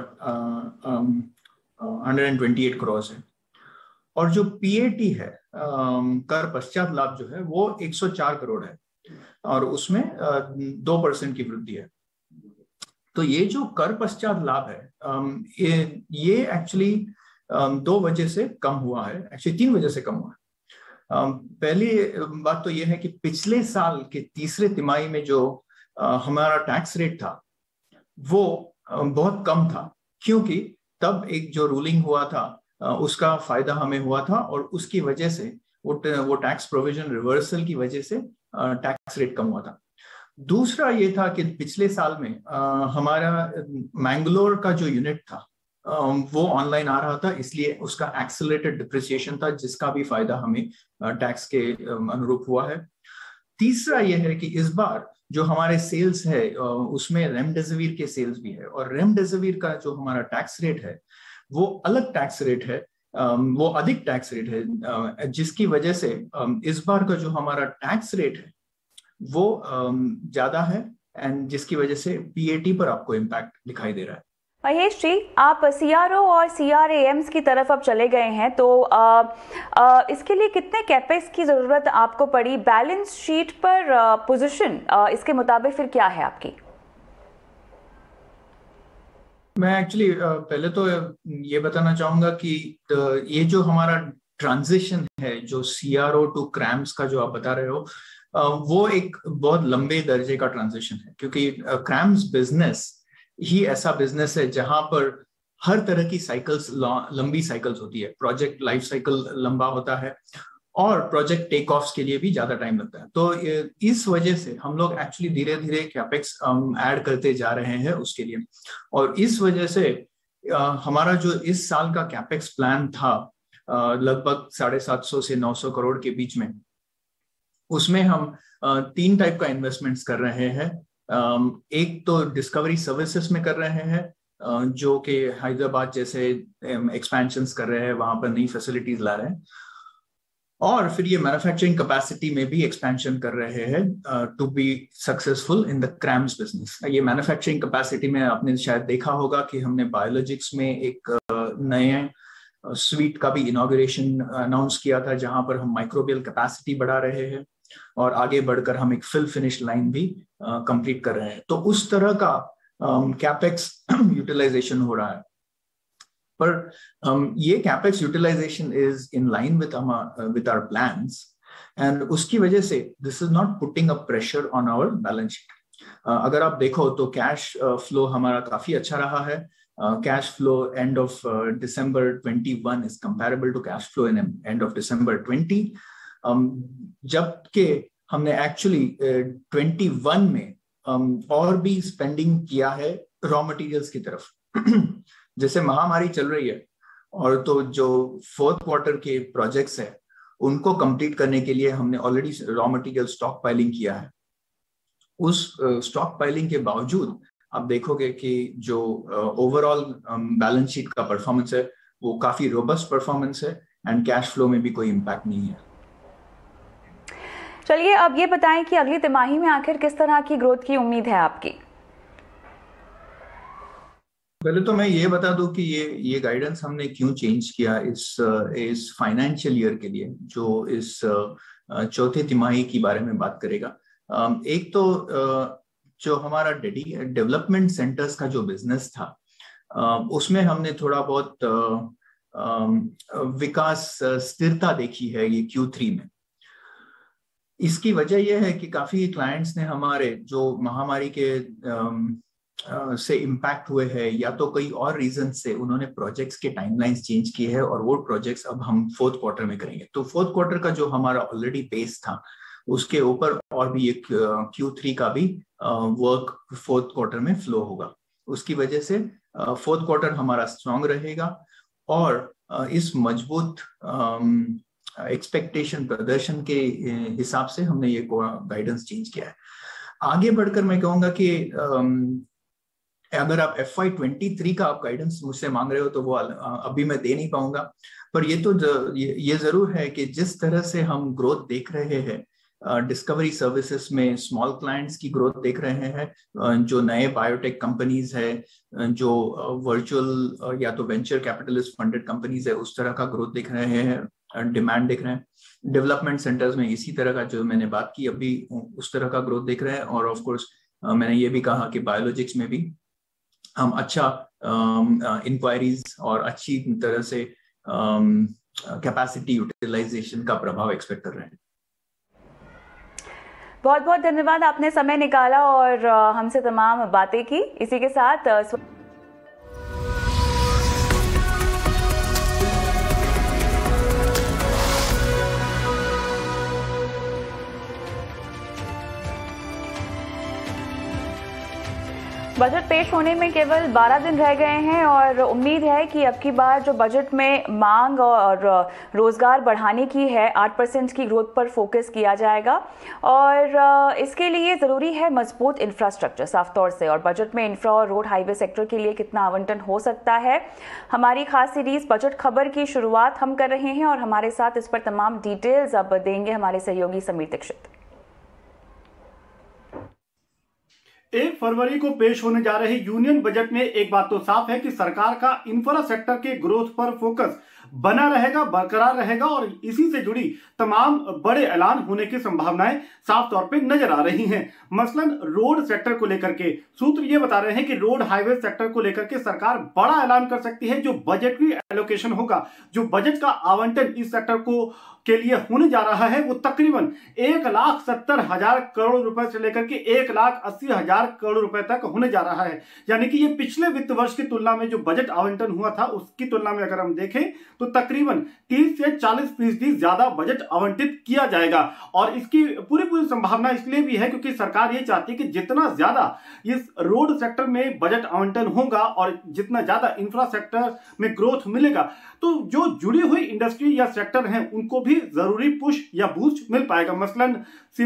128 करोड़ है। और जो PAT है कर पश्चात लाभ जो है वो 104 करोड़ है और उसमें 2% की वृद्धि है। तो ये जो कर पश्चात लाभ है ये एक्चुअली 2 वजह से कम हुआ है, एक्चुअली 3 वजह से कम हुआ है। पहली बात तो ये है कि पिछले साल के तीसरे तिमाही में जो हमारा टैक्स रेट था वो बहुत कम था, क्योंकि तब एक जो रूलिंग हुआ था उसका फायदा हमें हुआ था और उसकी वजह से वो टैक्स प्रोविजन रिवर्सल की वजह से टैक्स रेट कम हुआ था। दूसरा ये था कि पिछले साल में हमारा मैंगलोर का जो यूनिट था वो ऑनलाइन आ रहा था, इसलिए उसका एक्सेलरेटेड डिप्रिसिएशन था, जिसका भी फायदा हमें टैक्स के अनुरूप हुआ है। तीसरा यह है कि इस बार जो हमारे सेल्स है उसमें रेमडेसिविर के सेल्स भी है और रेमडेसिविर का जो हमारा टैक्स रेट है वो अलग टैक्स रेट है, वो अधिक टैक्स रेट है, जिसकी वजह से इस बार का जो हमारा टैक्स रेट है वो ज्यादा है एंड जिसकी वजह से PAT पर आपको इम्पैक्ट दिखाई दे रहा है। महेश जी, आप CRO और CRAMs की तरफ अब चले गए हैं, तो इसके लिए कितने कैपेक्स की जरूरत आपको पड़ी? बैलेंस शीट पर पोजीशन इसके मुताबिक फिर क्या है आपकी? मैं एक्चुअली पहले तो ये बताना चाहूंगा कि ये जो हमारा ट्रांजिशन है जो CRO टू CRAMS का जो आप बता रहे हो वो एक बहुत लंबे दर्जे का ट्रांजिशन है, क्योंकि CRAMS बिजनेस ही ऐसा बिजनेस है जहां पर हर तरह की साइकिल्स, लंबी साइकिल्स होती है। प्रोजेक्ट लाइफ साइकिल लंबा होता है और प्रोजेक्ट टेक ऑफ्स के लिए भी ज्यादा टाइम लगता है। तो इस वजह से हम लोग एक्चुअली धीरे धीरे कैपेक्स ऐड करते जा रहे हैं उसके लिए, और इस वजह से हमारा जो इस साल का कैपेक्स प्लान था लगभग 750 से 900 करोड़ के बीच में, उसमें हम 3 टाइप का इन्वेस्टमेंट्स कर रहे हैं। एक तो डिस्कवरी सर्विसेज में कर रहे हैं जो कि हैदराबाद जैसे एक्सपेंशंस कर रहे हैं, वहां पर नई फैसिलिटीज ला रहे हैं। और फिर ये मैन्युफैक्चरिंग कैपेसिटी में भी एक्सपेंशन कर रहे हैं to be successful in the CRAMS business. ये मैन्युफैक्चरिंग कैपेसिटी में आपने शायद देखा होगा कि हमने बायोलॉजिक्स में एक नए स्वीट का भी इनॉग्रेशन अनाउंस किया था, जहां पर हम माइक्रोबियल कैपेसिटी बढ़ा रहे हैं और आगे बढ़कर हम एक फिल फिनिश लाइन भी कंप्लीट कर रहे हैं। तो उस तरह का कैपेक्स यूटिलाइजेशन हो रहा है, पर ये capex utilization is in line with our plans, and उसकी वजह से this is not putting a pressure on our balance sheet. अगर आप देखो तो कैश फ्लो हमारा काफी अच्छा रहा है। Cash flow end of December 21 is comparable to cash flow in end of December 20, जबकि हमने एक्चुअली 21 में और भी स्पेंडिंग किया है रॉ मटेरियल्स की तरफ। जैसे महामारी चल रही है और तो जो फोर्थ क्वार्टर के प्रोजेक्ट्स है उनको कंप्लीट करने के लिए हमने already raw material stock piling किया है। उस स्टॉक पाइलिंग के बावजूद आप देखोगे कि जो ओवरऑल बैलेंस शीट का परफॉर्मेंस है वो काफी रोबस्ट परफॉर्मेंस है एंड कैश फ्लो में भी कोई इम्पैक्ट नहीं है। चलिए अब ये बताएं कि अगली तिमाही में आखिर किस तरह की ग्रोथ की उम्मीद है आपकी? पहले तो मैं ये बता दूं कि ये गाइडेंस हमने क्यों चेंज किया इस फाइनेंशियल ईयर के लिए, जो इस चौथे तिमाही की बारे में बात करेगा। एक तो जो हमारा डेवलपमेंट सेंटर्स का जो बिजनेस था उसमें हमने थोड़ा बहुत विकास स्थिरता देखी है ये Q3 में। इसकी वजह यह है कि काफी क्लाइंट्स ने हमारे जो महामारी के से इम्पैक्ट हुए हैं या तो कई और रीजन से उन्होंने प्रोजेक्ट्स के टाइमलाइंस चेंज किए हैं और वो प्रोजेक्ट्स अब हम फोर्थ क्वार्टर में करेंगे। तो फोर्थ क्वार्टर का जो हमारा ऑलरेडी बेस था उसके ऊपर और भी एक Q3 का भी वर्क फोर्थ क्वार्टर में फ्लो होगा। उसकी वजह से फोर्थ क्वार्टर हमारा स्ट्रांग रहेगा और इस मजबूत एक्सपेक्टेशन प्रदर्शन के हिसाब से हमने ये गाइडेंस चेंज किया है। आगे बढ़कर मैं कहूंगा कि अगर आप FY23 का आप गाइडेंस मुझसे मांग रहे हो तो वो अभी मैं दे नहीं पाऊंगा, पर ये जरूर है कि जिस तरह से हम ग्रोथ देख रहे हैं डिस्कवरी सर्विसेज में, स्मॉल क्लाइंट्स की ग्रोथ देख रहे हैं, जो नए बायोटेक कंपनीज है, जो वर्चुअल या तो वेंचर कैपिटलिस्ट फंडेड कंपनीज है, उस तरह का ग्रोथ देख रहे हैं, डिमांड देख रहे हैं। डेवलपमेंट सेंटर्स में इसी तरह का जो मैंने बात की अभी उस तरह का ग्रोथ देख रहे हैं। और ऑफ कोर्स मैंने ये भी कहा कि बायोलॉजिक्स में भी हम अच्छा इंक्वायरीज और अच्छी तरह से कैपेसिटी यूटिलाइजेशन का प्रभाव एक्सपेक्ट कर रहे हैं। बहुत बहुत धन्यवाद, आपने समय निकाला और हमसे तमाम बातें की। इसी के साथ बजट पेश होने में केवल 12 दिन रह गए हैं और उम्मीद है कि अब की बार जो बजट में मांग और रोजगार बढ़ाने की है 8% की ग्रोथ पर फोकस किया जाएगा और इसके लिए ज़रूरी है मजबूत इंफ्रास्ट्रक्चर साफ तौर से। और बजट में इंफ्रा और रोड हाईवे सेक्टर के लिए कितना आवंटन हो सकता है, हमारी खास सीरीज बजट खबर की शुरुआत हम कर रहे हैं और हमारे साथ इस पर तमाम डिटेल्स अब देंगे हमारे सहयोगी समीर दीक्षित। 1 फरवरी को पेश होने जा रहे यूनियन बजट में एक बात तो साफ है कि सरकार का इंफ्रा सेक्टर के ग्रोथ पर फोकस बना रहेगा, बरकरार रहेगा और इसी से जुड़ी तमाम बड़े ऐलान होने की संभावनाएं साफ तौर पे नजर आ रही हैं। मसलन रोड सेक्टर को लेकर के सूत्र ये बता रहे हैं कि रोड हाईवे सेक्टर को लेकर के सरकार बड़ा ऐलान कर सकती है। जो बजटरी एलोकेशन होगा, जो बजट का आवंटन इस सेक्टर को के लिए होने जा रहा है, वो तकरीबन 1,70,000 करोड़ रुपए से लेकर के 1,80,000 करोड़ रुपए तक होने जा रहा है। यानी कि ये पिछले वित्त वर्ष की तुलना में जो बजट आवंटन हुआ था उसकी तुलना में अगर हम देखें तो तकरीबन 30 से 40% ज्यादा बजट आवंटित किया जाएगा। और इसकी पूरी संभावना इसलिए भी है क्योंकि सरकार ये चाहती है कि जितना ज्यादा इस रोड सेक्टर में बजट आवंटन होगा और जितना ज्यादा इंफ्रा सेक्टर में ग्रोथ मिलेगा तो जो जुड़ी हुई इंडस्ट्री या सेक्टर हैं उनको भी जरूरी पुश या बूस्ट मिल पाएगा। मसलन सीमेंट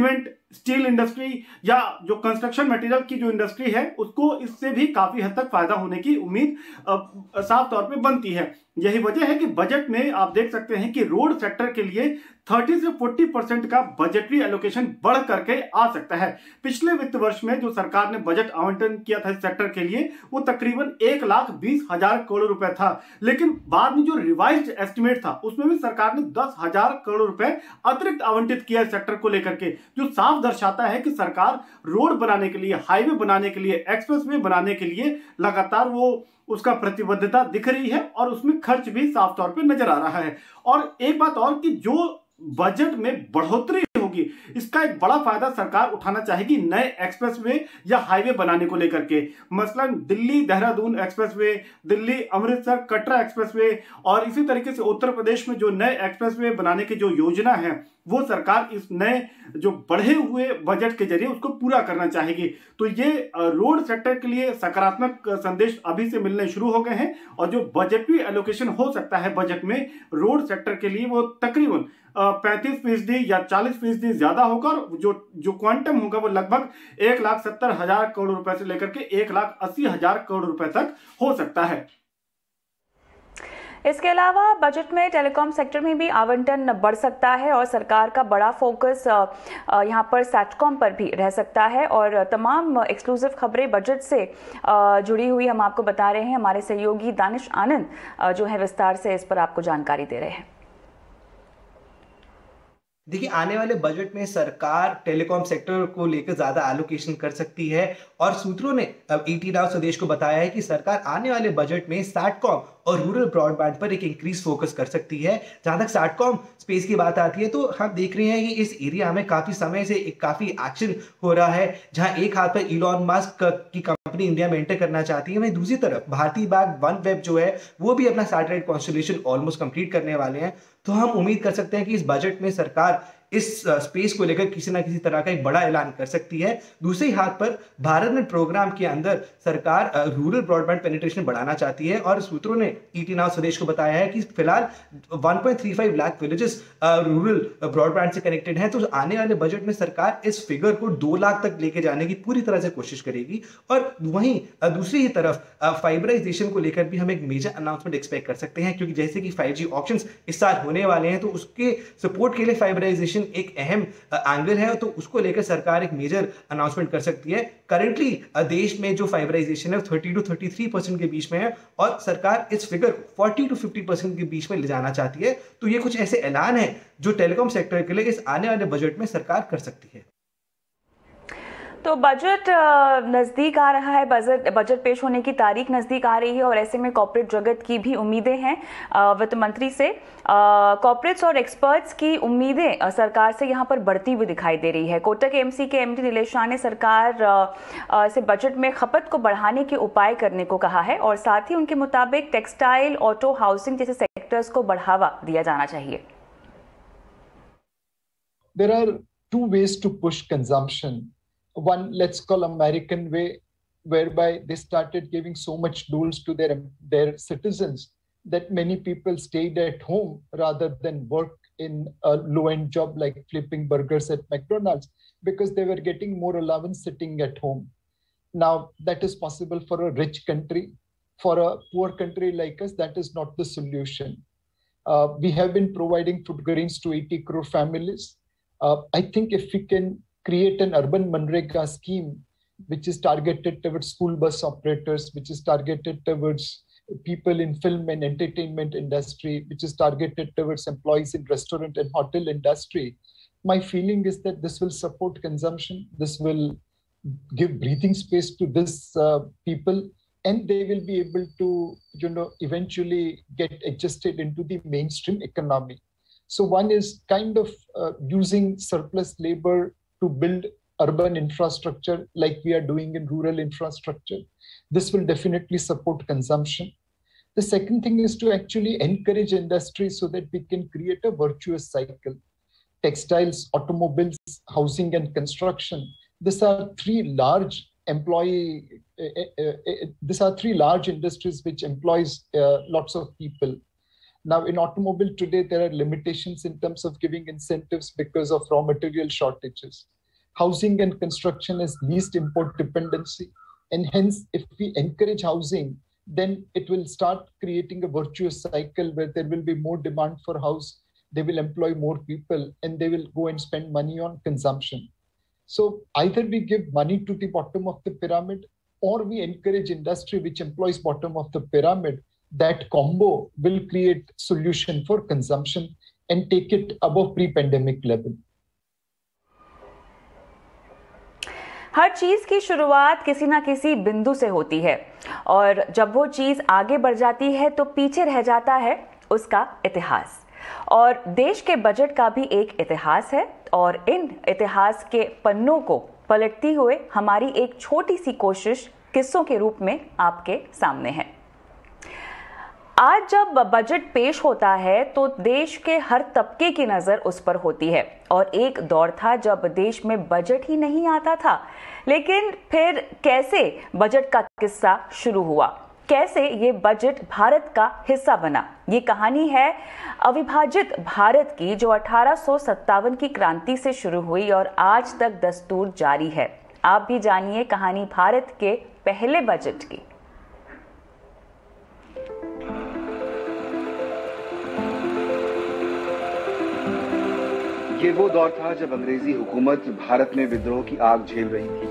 स्टील इंडस्ट्री या जो कंस्ट्रक्शन मटेरियल की जो इंडस्ट्री है उसको इससे भी काफी हद तक फायदा होने की उम्मीद साफ तौर पे बनती है। यही वजह है कि बजट में आप देख सकते हैं कि रोड सेक्टर के लिए 30 से 40% का बजटरी एलोकेशन बढ़ करके आ सकता है। पिछले वित्त वर्ष में जो सरकार ने बजट आवंटन किया था इस सेक्टर के लिए वो तकरीबन 1,20,000 करोड़ रुपए था, लेकिन बाद में जो रिवाइज्ड एस्टिमेट था उसमें भी सरकार ने 10,000 करोड़ रुपए अतिरिक्त आवंटित किया इस सेक्टर को लेकर के, जो साफ दर्शाता है कि सरकार रोड बनाने के लिए, हाईवे बनाने के लिए, एक्सप्रेसवे बनाने के लिए लगातार वो उसका प्रतिबद्धता दिख रही है और उसमें खर्च भी साफ तौर पे नजर आ रहा है। और एक बात और कि जो बजट में बढ़ोतरी होगी इसका एक बड़ा फायदा सरकार उठाना चाहेगी नए एक्सप्रेसवे या हाईवे बनाने को लेकर के। मसलन दिल्ली देहरादून एक्सप्रेसवे, दिल्ली अमृतसर कटरा एक्सप्रेसवे और इसी तरीके से उत्तर प्रदेश में जो नए एक्सप्रेसवे बनाने की जो योजना है वो सरकार इस नए जो बढ़े हुए बजट के जरिए उसको पूरा करना चाहेगी। तो ये रोड सेक्टर के लिए सकारात्मक संदेश अभी से मिलने शुरू हो गए हैं और जो बजटरी एलोकेशन हो सकता है बजट में रोड सेक्टर के लिए वो तकरीबन 35% या 40% ज्यादा होगा और जो क्वांटम होगा वो लगभग 1,70,000 करोड़ रुपए से लेकर के 1,80,000 करोड़ रुपए तक हो सकता है। इसके अलावा बजट में टेलीकॉम सेक्टर में भी आवंटन बढ़ सकता है और सरकार का बड़ा फोकस यहाँ पर सैटकॉम पर भी रह सकता है। और तमाम एक्सक्लूसिव खबरें बजट से जुड़ी हुई हम आपको बता रहे हैं। हमारे सहयोगी दानिश आनंद जो है विस्तार से इस पर आपको जानकारी दे रहे हैं। देखिए, आने वाले बजट में सरकार टेलीकॉम सेक्टर को लेकर ज्यादा एलोकेशन कर सकती है और सूत्रों ने अब ET Now स्वदेश को बताया है कि सरकार आने वाले बजट में सैटकॉम और रूरल ब्रॉडबैंड पर एक इंक्रीज फोकस कर सकती है। जहां तक सैटकॉम स्पेस की बात आती है तो हम देख रहे हैं कि इस एरिया में काफी समय से काफी एक्शन हो रहा है। जहां एक हाथ पर इलॉन मस्क की कंपनी इंडिया में एंटर करना चाहती है, वहीं दूसरी तरफ भारतीय बाग OneWeb जो है वो भी अपना सैटेलाइट कॉन्स्टलेशन ऑलमोस्ट कंप्लीट करने वाले हैं। तो हम उम्मीद कर सकते हैं कि इस बजट में सरकार इस स्पेस को लेकर किसी ना किसी तरह का एक बड़ा ऐलान कर सकती है। दूसरे हाथ पर भारत नेट प्रोग्राम के अंदर सरकार रूरल ब्रॉडबैंड पेनिट्रेशन बढ़ाना चाहती है और सूत्रों ने ET Now स्वदेश को बताया है कि फिलहाल 1.35 लाख विलेजेस रूरल ब्रॉडबैंड से कनेक्टेड हैं। तो आने वाले बजट में सरकार इस फिगर को 2 लाख तक लेके जाने की पूरी तरह से कोशिश करेगी। और वहीं दूसरी ही तरफ फाइबराइजेशन को लेकर भी हम एक मेजर अनाउंसमेंट एक्सपेक्ट कर सकते हैं, क्योंकि जैसे कि 5G ऑप्शंस इस साल होने वाले हैं तो उसके सपोर्ट के लिए फाइबराइजेशन एक अहम एंगल है। तो उसको लेकर सरकार एक मेजर अनाउंसमेंट कर सकती है। करंटली देश में जो फाइबराइजेशन है 30 to 33% के बीच में है और सरकार इस फिगर को 40 to 50% के बीच में ले जाना चाहती है। तो ये कुछ ऐसे ऐलान है जो टेलीकॉम सेक्टर के लिए इस आने वाले बजट में सरकार कर सकती है। तो बजट नजदीक आ रहा है, बजट पेश होने की तारीख नजदीक आ रही है और ऐसे में कॉर्पोरेट जगत की भी उम्मीदें हैं वित्त मंत्री से। कॉर्पोरेट्स और एक्सपर्ट्स की उम्मीदें सरकार से यहां पर बढ़ती हुई दिखाई दे रही है। कोटक AMC के MD नीलेश शाह ने सरकार से बजट में खपत को बढ़ाने के उपाय करने को कहा है और साथ ही उनके मुताबिक टेक्सटाइल, ऑटो, हाउसिंग जैसे सेक्टर्स को बढ़ावा दिया जाना चाहिए। There are two ways to push consumption. One, let's call American way, whereby they started giving so much doles to their citizens that many people stayed at home rather than work in a low-end job like flipping burgers at McDonald's because they were getting more allowance sitting at home. Now, that is possible for a rich country. For a poor country like us, that is not the solution. We have been providing food grains to 80 crore families. I think if we can create an urban Manrega scheme, which is targeted towards school bus operators, which is targeted towards people in film and entertainment industry, which is targeted towards employees in restaurant and hotel industry. My feeling is that this will support consumption. This will give breathing space to this people, and they will be able to, eventually get adjusted into the mainstream economy. So one is kind of using surplus labor to build urban infrastructure like we are doing in rural infrastructure. This will definitely support consumption. The second thing is to actually encourage industry so that we can create a virtuous cycle. Textiles, automobiles, housing and construction. These are three large industries which employs lots of people. Now, in automobile today, there are limitations in terms of giving incentives because of raw material shortages. housing and construction as least import dependency. And hence, if we encourage housing, then it will start creating a virtuous cycle where there will be more demand for house, they will employ more people, and they will go and spend money on consumption. So either we give money to the bottom of the pyramid, or we encourage industry which employs bottom of the pyramid. That combo will create solution for consumption and take it above pre-pandemic level. हर चीज की शुरुआत किसी ना किसी बिंदु से होती है और जब वो चीज आगे बढ़ जाती है तो पीछे रह जाता है उसका इतिहास। और देश के बजट का भी एक इतिहास है और इन इतिहास के पन्नों को पलटती हुए हमारी एक छोटी सी कोशिश किस्सों के रूप में आपके सामने है। आज जब बजट पेश होता है तो देश के हर तबके की नजर उस पर होती है और एक दौर था जब देश में बजट ही नहीं आता था। लेकिन फिर कैसे बजट का किस्सा शुरू हुआ, कैसे ये बजट भारत का हिस्सा बना, ये कहानी है अविभाजित भारत की जो 1857 की क्रांति से शुरू हुई और आज तक दस्तूर जारी है। आप भी जानिए कहानी भारत के पहले बजट की। ये वो दौर था जब अंग्रेजी हुकूमत भारत में विद्रोह की आग झेल रही थी।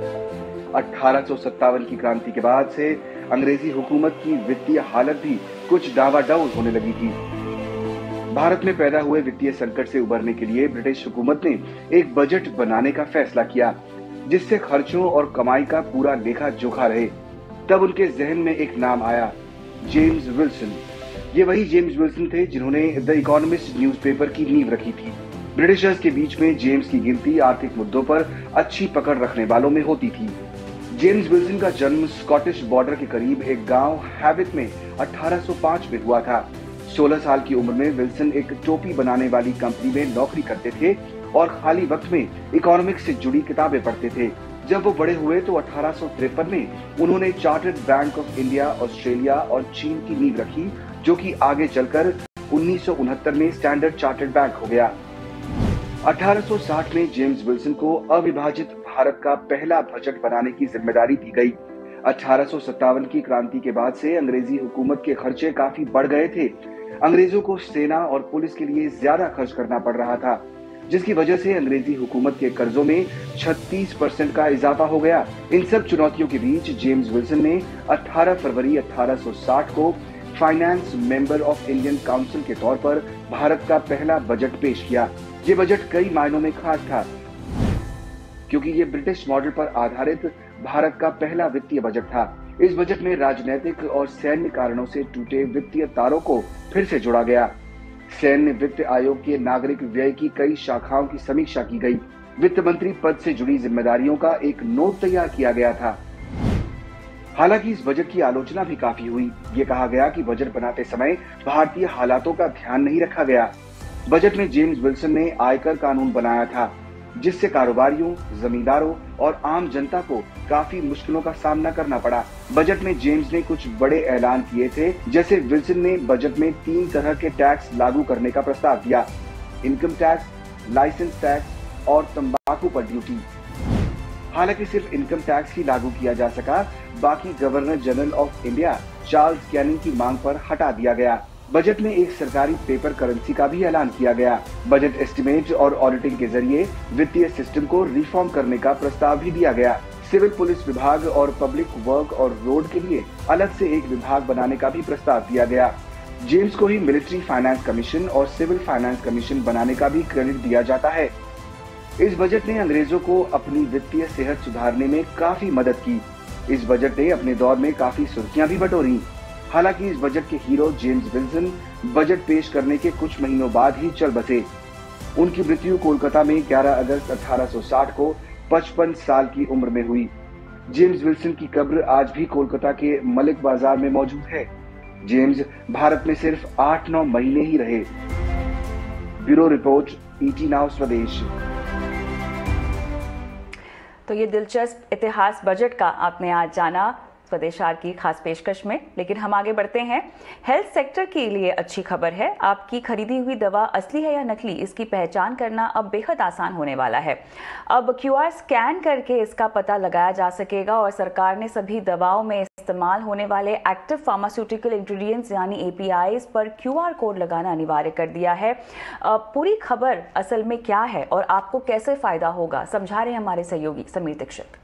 1857 की क्रांति के बाद से अंग्रेजी हुकूमत की वित्तीय हालत भी कुछ डावाडौल होने लगी थी। भारत में पैदा हुए वित्तीय संकट से उबरने के लिए ब्रिटिश हुकूमत ने एक बजट बनाने का फैसला किया जिससे खर्चों और कमाई का पूरा लेखा जोखा रहे। तब उनके जहन में एक नाम आया, जेम्स विल्सन। ये वही जेम्स विल्सन थे जिन्होंने द इकोनॉमिस्ट न्यूज़पेपर की नींव रखी थी। ब्रिटिशर्स के बीच में जेम्स की गिनती आर्थिक मुद्दों पर अच्छी पकड़ रखने वालों में होती थी। जेम्स विल्सन का जन्म स्कॉटिश बॉर्डर के करीब एक गांव हैविथ में 1805 में हुआ था। 16 साल की उम्र में विल्सन एक टोपी बनाने वाली कंपनी में नौकरी करते थे और खाली वक्त में इकोनॉमिक्स से जुड़ी किताबें पढ़ते थे। जब वो बड़े हुए तो 1853 में उन्होंने chartered bank of India, Australia और चीन की नींव रखी, जो कि आगे चलकर 1969 में स्टैंडर्ड चार्टर्ड बैंक हो गया। 1860 में जेम्स विल्सन को अविभाजित भारत का पहला बजट बनाने की जिम्मेदारी दी गई। 1857 की क्रांति के बाद से अंग्रेजी हुकूमत के खर्चे काफी बढ़ गए थे। अंग्रेजों को सेना और पुलिस के लिए ज्यादा खर्च करना पड़ रहा था, जिसकी वजह से अंग्रेजी हुकूमत के कर्जों में 36% का इजाफा हो गया। इन सब चुनौतियों के बीच जेम्स विल्सन ने 18 फरवरी 1860 को finance member of Indian council के तौर पर भारत का पहला बजट पेश किया। ये बजट कई मायनों में खास था क्योंकि ये ब्रिटिश मॉडल पर आधारित भारत का पहला वित्तीय बजट था। इस बजट में राजनीतिक और सैन्य कारणों से टूटे वित्तीय तारों को फिर से जोड़ा गया। सैन्य वित्त आयोग के नागरिक व्यय की कई शाखाओं की समीक्षा की गई। वित्त मंत्री पद से जुड़ी जिम्मेदारियों का एक नोट तैयार किया गया था। हालांकि इस बजट की आलोचना भी काफी हुई। ये कहा गया कि बजट बनाते समय भारतीय हालातों का ध्यान नहीं रखा गया। बजट में जेम्स विल्सन ने आयकर कानून बनाया था, जिससे कारोबारियों, जमींदारों और आम जनता को काफी मुश्किलों का सामना करना पड़ा। बजट में जेम्स ने कुछ बड़े ऐलान किए थे, जैसे विल्सन ने बजट में 3 तरह के टैक्स लागू करने का प्रस्ताव दिया, इनकम टैक्स, लाइसेंस टैक्स और तंबाकू पर ड्यूटी। हालांकि सिर्फ इनकम टैक्स ही लागू किया जा सका, बाकी governor general of India Charles Canning की मांग पर हटा दिया गया। बजट में एक सरकारी पेपर करेंसी का भी ऐलान किया गया। बजट एस्टिमेट और ऑडिटिंग के जरिए वित्तीय सिस्टम को रिफॉर्म करने का प्रस्ताव भी दिया गया। सिविल पुलिस विभाग और पब्लिक वर्क और रोड के लिए अलग से एक विभाग बनाने का भी प्रस्ताव दिया गया। जेम्स को ही मिलिट्री फाइनेंस कमीशन और सिविल फाइनेंस कमीशन बनाने का भी क्रेडिट दिया जाता है। इस बजट ने अंग्रेजों को अपनी वित्तीय सेहत सुधारने में काफी मदद की। इस बजट ने अपने दौर में काफी सुर्खियां भी बटोरी। हालांकि इस बजट के हीरो जेम्स विल्सन बजट पेश करने के कुछ महीनों बाद ही चल बसे। उनकी मृत्यु कोलकाता में 11 अगस्त 1860 को 55 साल की उम्र में हुई। जेम्स विल्सन की कब्र आज भी कोलकाता के मलिक बाजार में मौजूद है। जेम्स भारत में सिर्फ 8-9 महीने ही रहे। ब्यूरो रिपोर्ट, ET नाउ स्वदेश। तो ये दिलचस्प इतिहास बजट का आपने आज जाना। स्वदेशार की खास पेशकश में। लेकिन हम आगे बढ़ते हैं। हेल्थ सेक्टर के लिए अच्छी खबर है, आपकी खरीदी हुई दवा असली है या नकली, इसकी पहचान करना अब बेहद आसान होने वाला है। अब QR स्कैन करके इसका पता लगाया जा सकेगा और सरकार ने सभी दवाओं में इस्तेमाल होने वाले एक्टिव फार्मास्यूटिकल इंग्रेडिएंट्स यानी APIs पर QR कोड लगाना अनिवार्य कर दिया है। पूरी खबर असल में क्या है और आपको कैसे फायदा होगा, समझा रहे हैं हमारे सहयोगी समीर दीक्षित।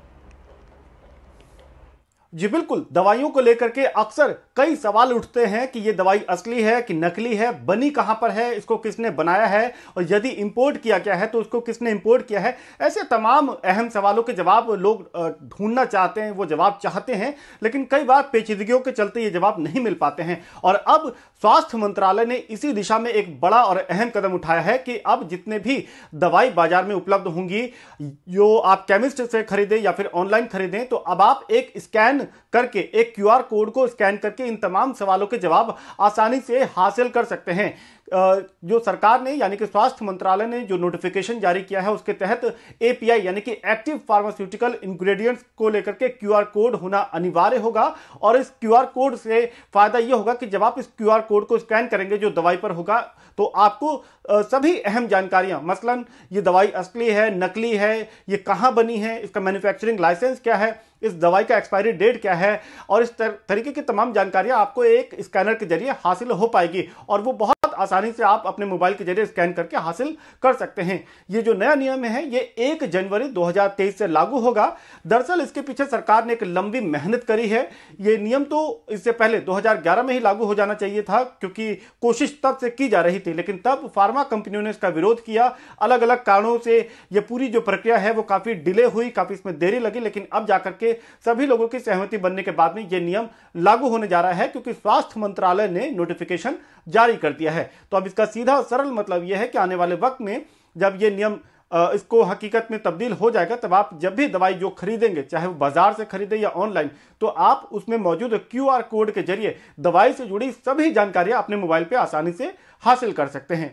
जी बिल्कुल, दवाइयों को लेकर के अक्सर कई सवाल उठते हैं कि ये दवाई असली है कि नकली है, बनी कहां पर है, इसको किसने बनाया है, और यदि इंपोर्ट किया गया है तो उसको किसने इंपोर्ट किया है। ऐसे तमाम अहम सवालों के जवाब लोग ढूंढना चाहते हैं, वो जवाब चाहते हैं, लेकिन कई बार पेचीदगियों के चलते ये जवाब नहीं मिल पाते हैं। और अब स्वास्थ्य मंत्रालय ने इसी दिशा में एक बड़ा और अहम कदम उठाया है कि अब जितने भी दवाई बाजार में उपलब्ध होंगी, जो आप केमिस्ट से खरीदें या फिर ऑनलाइन खरीदें, तो अब आप एक स्कैन करके, एक QR कोड को स्कैन करके इन तमाम सवालों के जवाब आसानी से हासिल कर सकते हैं। जो सरकार ने यानी कि स्वास्थ्य मंत्रालय ने जो नोटिफिकेशन जारी किया है उसके तहत API यानी कि एक्टिव फार्मास्यूटिकल इंग्रेडिएंट्स को लेकर के QR कोड होना अनिवार्य होगा। और इस QR कोड से फायदा यह होगा कि जब आप इस QR कोड को स्कैन करेंगे जो दवाई पर होगा, तो आपको सभी अहम जानकारियां, मसलन ये दवाई असली है, नकली है, ये कहां बनी है, इसका मैन्युफैक्चरिंग लाइसेंस क्या है, इस दवाई का एक्सपायरी डेट क्या है, और इस तरीके की तमाम जानकारियां आपको एक स्कैनर के जरिए हासिल हो पाएगी। और वो बहुत आसानी से आप अपने मोबाइल के जरिए स्कैन करके हासिल कर सकते हैं। ये जो नया नियम है ये 1 जनवरी 2023 से लागू होगा। दरअसल इसके पीछे सरकार ने एक लंबी मेहनत करी है। ये नियम तो इससे पहले 2011 में ही लागू हो जाना चाहिए था, क्योंकि कोशिश तब से की जा रही थी, लेकिन तब फार्मा कंपनियों ने इसका विरोध किया। अलग अलग कारणों से ये पूरी जो प्रक्रिया है वो काफी डिले हुई, काफी इसमें देरी लगी, लेकिन अब जाकर के सभी लोगों की सहमति बनने के बाद में ये नियम लागू होने जा रहा है, क्योंकि स्वास्थ्य मंत्रालय ने नोटिफिकेशन जारी कर दिया है। तो अब इसका सीधा सरल मतलब यह है कि आने वाले वक्त में जब ये नियम इसको हकीकत में तब्दील हो जाएगा, तब आप जब भी दवाई जो खरीदेंगे, चाहे वो बाजार से खरीदे या ऑनलाइन, तो आप उसमें मौजूद QR कोड के जरिए दवाई से जुड़ी सभी जानकारियां अपने मोबाइल पे आसानी से हासिल कर सकते हैं।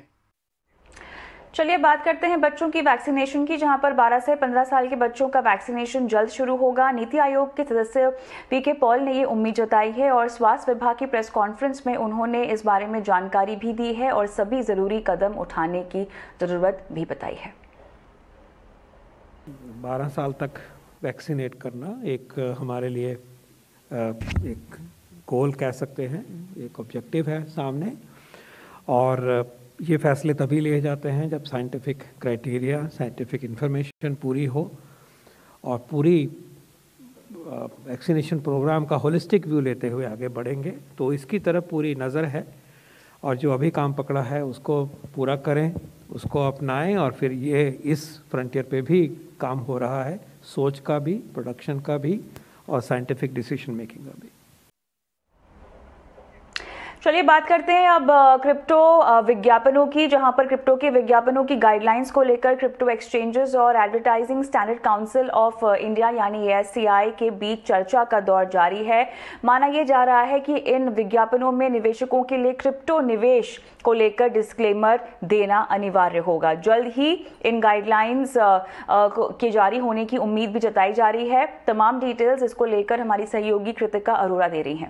चलिए बात करते हैं बच्चों की वैक्सीनेशन की, जहां पर 12 से 15 साल के बच्चों का वैक्सीनेशन जल्द शुरू होगा। नीति आयोग के सदस्य PK पॉल ने ये उम्मीद जताई है और स्वास्थ्य विभाग की प्रेस कॉन्फ्रेंस में उन्होंने इस बारे में जानकारी भी दी है और सभी जरूरी कदम उठाने की जरूरत भी बताई है। 12 साल तक वैक्सीनेट करना एक हमारे लिए एक गोल कह सकते हैं, एक ऑब्जेक्टिव है सामने। और ये फैसले तभी लिए जाते हैं जब साइंटिफिक क्राइटेरिया, साइंटिफिक इंफॉर्मेशन पूरी हो और पूरी वैक्सीनेशन प्रोग्राम का होलिस्टिक व्यू लेते हुए आगे बढ़ेंगे। तो इसकी तरफ पूरी नज़र है और जो अभी काम पकड़ा है उसको पूरा करें, उसको अपनाएं। और फिर ये इस फ्रंटियर पे भी काम हो रहा है, सोच का भी, प्रोडक्शन का भी और साइंटिफिक डिसीजन मेकिंग का भी। चलिए बात करते हैं अब क्रिप्टो विज्ञापनों की, जहां पर क्रिप्टो के विज्ञापनों की गाइडलाइंस को लेकर क्रिप्टो एक्सचेंजेस और advertising standard council of India यानी ASCI के बीच चर्चा का दौर जारी है। माना यह जा रहा है कि इन विज्ञापनों में निवेशकों के लिए क्रिप्टो निवेश को लेकर डिस्क्लेमर देना अनिवार्य होगा। जल्द ही इन गाइडलाइंस के जारी होने की उम्मीद भी जताई जा रही है। तमाम डिटेल्स इसको लेकर हमारी सहयोगी कृतिका अरोड़ा दे रही हैं।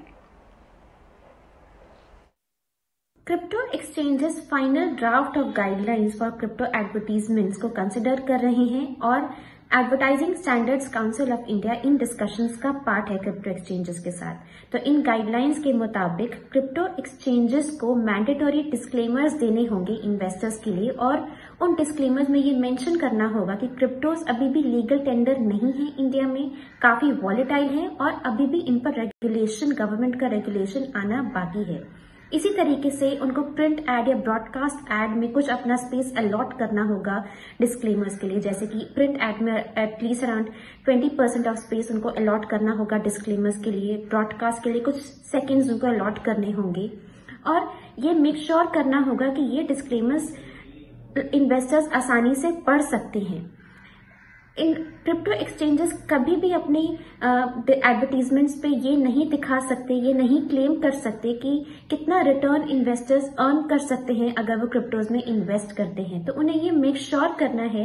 Crypto exchanges final draft of guidelines for crypto advertisements को कंसिडर कर रहे हैं और advertising standards council of India in discussions का पार्ट है क्रिप्टो एक्सचेंजेस के साथ। तो इन गाइडलाइंस के मुताबिक क्रिप्टो एक्सचेंजेस को मैंडेटरी डिस्क्लेमर्स देने होंगे इन्वेस्टर्स के लिए और उन डिस्क्लेमर्स में ये मेंशन करना होगा कि क्रिप्टोस अभी भी लीगल टेंडर नहीं है इंडिया में, काफी वॉलेटाइल है और अभी भी इन पर रेगुलेशन, गवर्नमेंट का रेगुलेशन आना बाकी है। इसी तरीके से उनको प्रिंट एड या ब्रॉडकास्ट एड में कुछ अपना स्पेस अलॉट करना होगा डिस्क्लेमर्स के लिए, जैसे कि प्रिंट एड में एटलीस्ट अराउंड 20% ऑफ स्पेस उनको अलॉट करना होगा डिस्क्लेमर्स के लिए। ब्रॉडकास्ट के लिए कुछ सेकंड्स उनको अलॉट करने होंगे और ये मेक श्योर करना होगा कि ये डिस्क्लेमर्स इन्वेस्टर्स आसानी से पढ़ सकते हैं। इन क्रिप्टो एक्सचेंजेस कभी भी अपनी एडवर्टीजमेंट्स पे ये नहीं दिखा सकते, ये नहीं क्लेम कर सकते कि कितना रिटर्न इन्वेस्टर्स अर्न कर सकते हैं अगर वो क्रिप्टोज में इन्वेस्ट करते हैं। तो उन्हें ये मेक श्योर करना है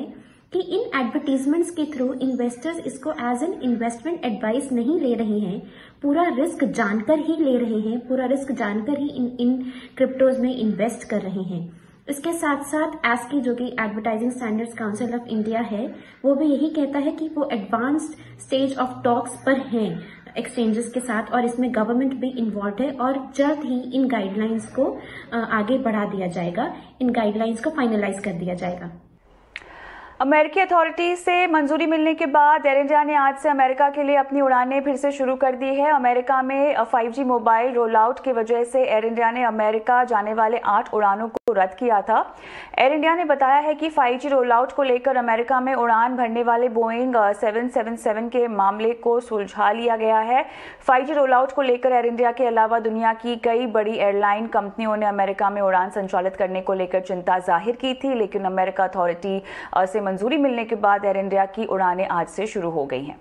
कि इन एडवर्टीजमेंट्स के थ्रू इन्वेस्टर्स इसको एज एन इन्वेस्टमेंट एडवाइस नहीं ले रहे हैं, पूरा रिस्क जानकर ही ले रहे हैं, पूरा रिस्क जानकर ही इन क्रिप्टोज में इन्वेस्ट कर रहे हैं। इसके साथ साथ ASCI जो कि advertising standards council of India है, वो भी यही कहता है कि वो एडवांस्ड स्टेज ऑफ टॉक्स पर हैं एक्सचेंजेस के साथ, और इसमें गवर्नमेंट भी इन्वॉल्व है और जल्द ही इन गाइडलाइंस को आगे बढ़ा दिया जाएगा, इन गाइडलाइंस को फाइनलाइज कर दिया जाएगा। अमेरिकी अथॉरिटी से मंजूरी मिलने के बाद एयर इंडिया ने आज से अमेरिका के लिए अपनी उड़ानें फिर से शुरू कर दी है। अमेरिका में 5G मोबाइल रोल आउट की वजह से एयर इंडिया ने अमेरिका जाने वाले 8 उड़ानों को रद्द किया था। एयर इंडिया ने बताया है कि 5G रोल आउट को लेकर अमेरिका में उड़ान भरने वाले बोइंग 777 के मामले को सुलझा लिया गया है। 5G रोल आउट को लेकर एयर इंडिया के अलावा दुनिया की कई बड़ी एयरलाइन कंपनियों ने अमेरिका में उड़ान संचालित करने को लेकर चिंता जाहिर की थी, लेकिन अमेरिका अथॉरिटी से मंजूरी मिलने के बाद एयर इंडिया की उड़ानें आज से शुरू हो गई हैं।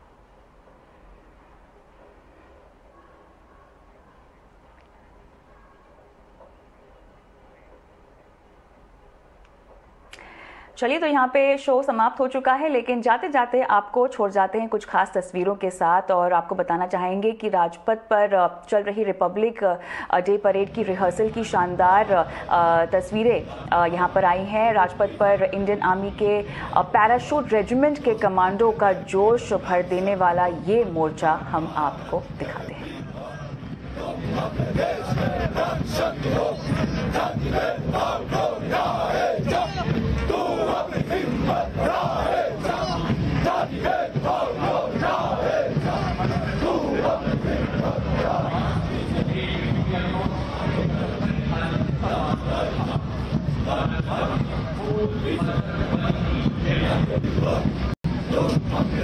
चलिए, तो यहाँ पे शो समाप्त हो चुका है, लेकिन जाते जाते आपको छोड़ जाते हैं कुछ खास तस्वीरों के साथ और आपको बताना चाहेंगे कि राजपथ पर चल रही रिपब्लिक डे परेड की रिहर्सल की शानदार तस्वीरें यहाँ पर आई हैं। राजपथ पर इंडियन आर्मी के पैराशूट रेजिमेंट के कमांडो का जोश भर देने वाला ये मोर्चा हम आपको दिखाते हैं। Don't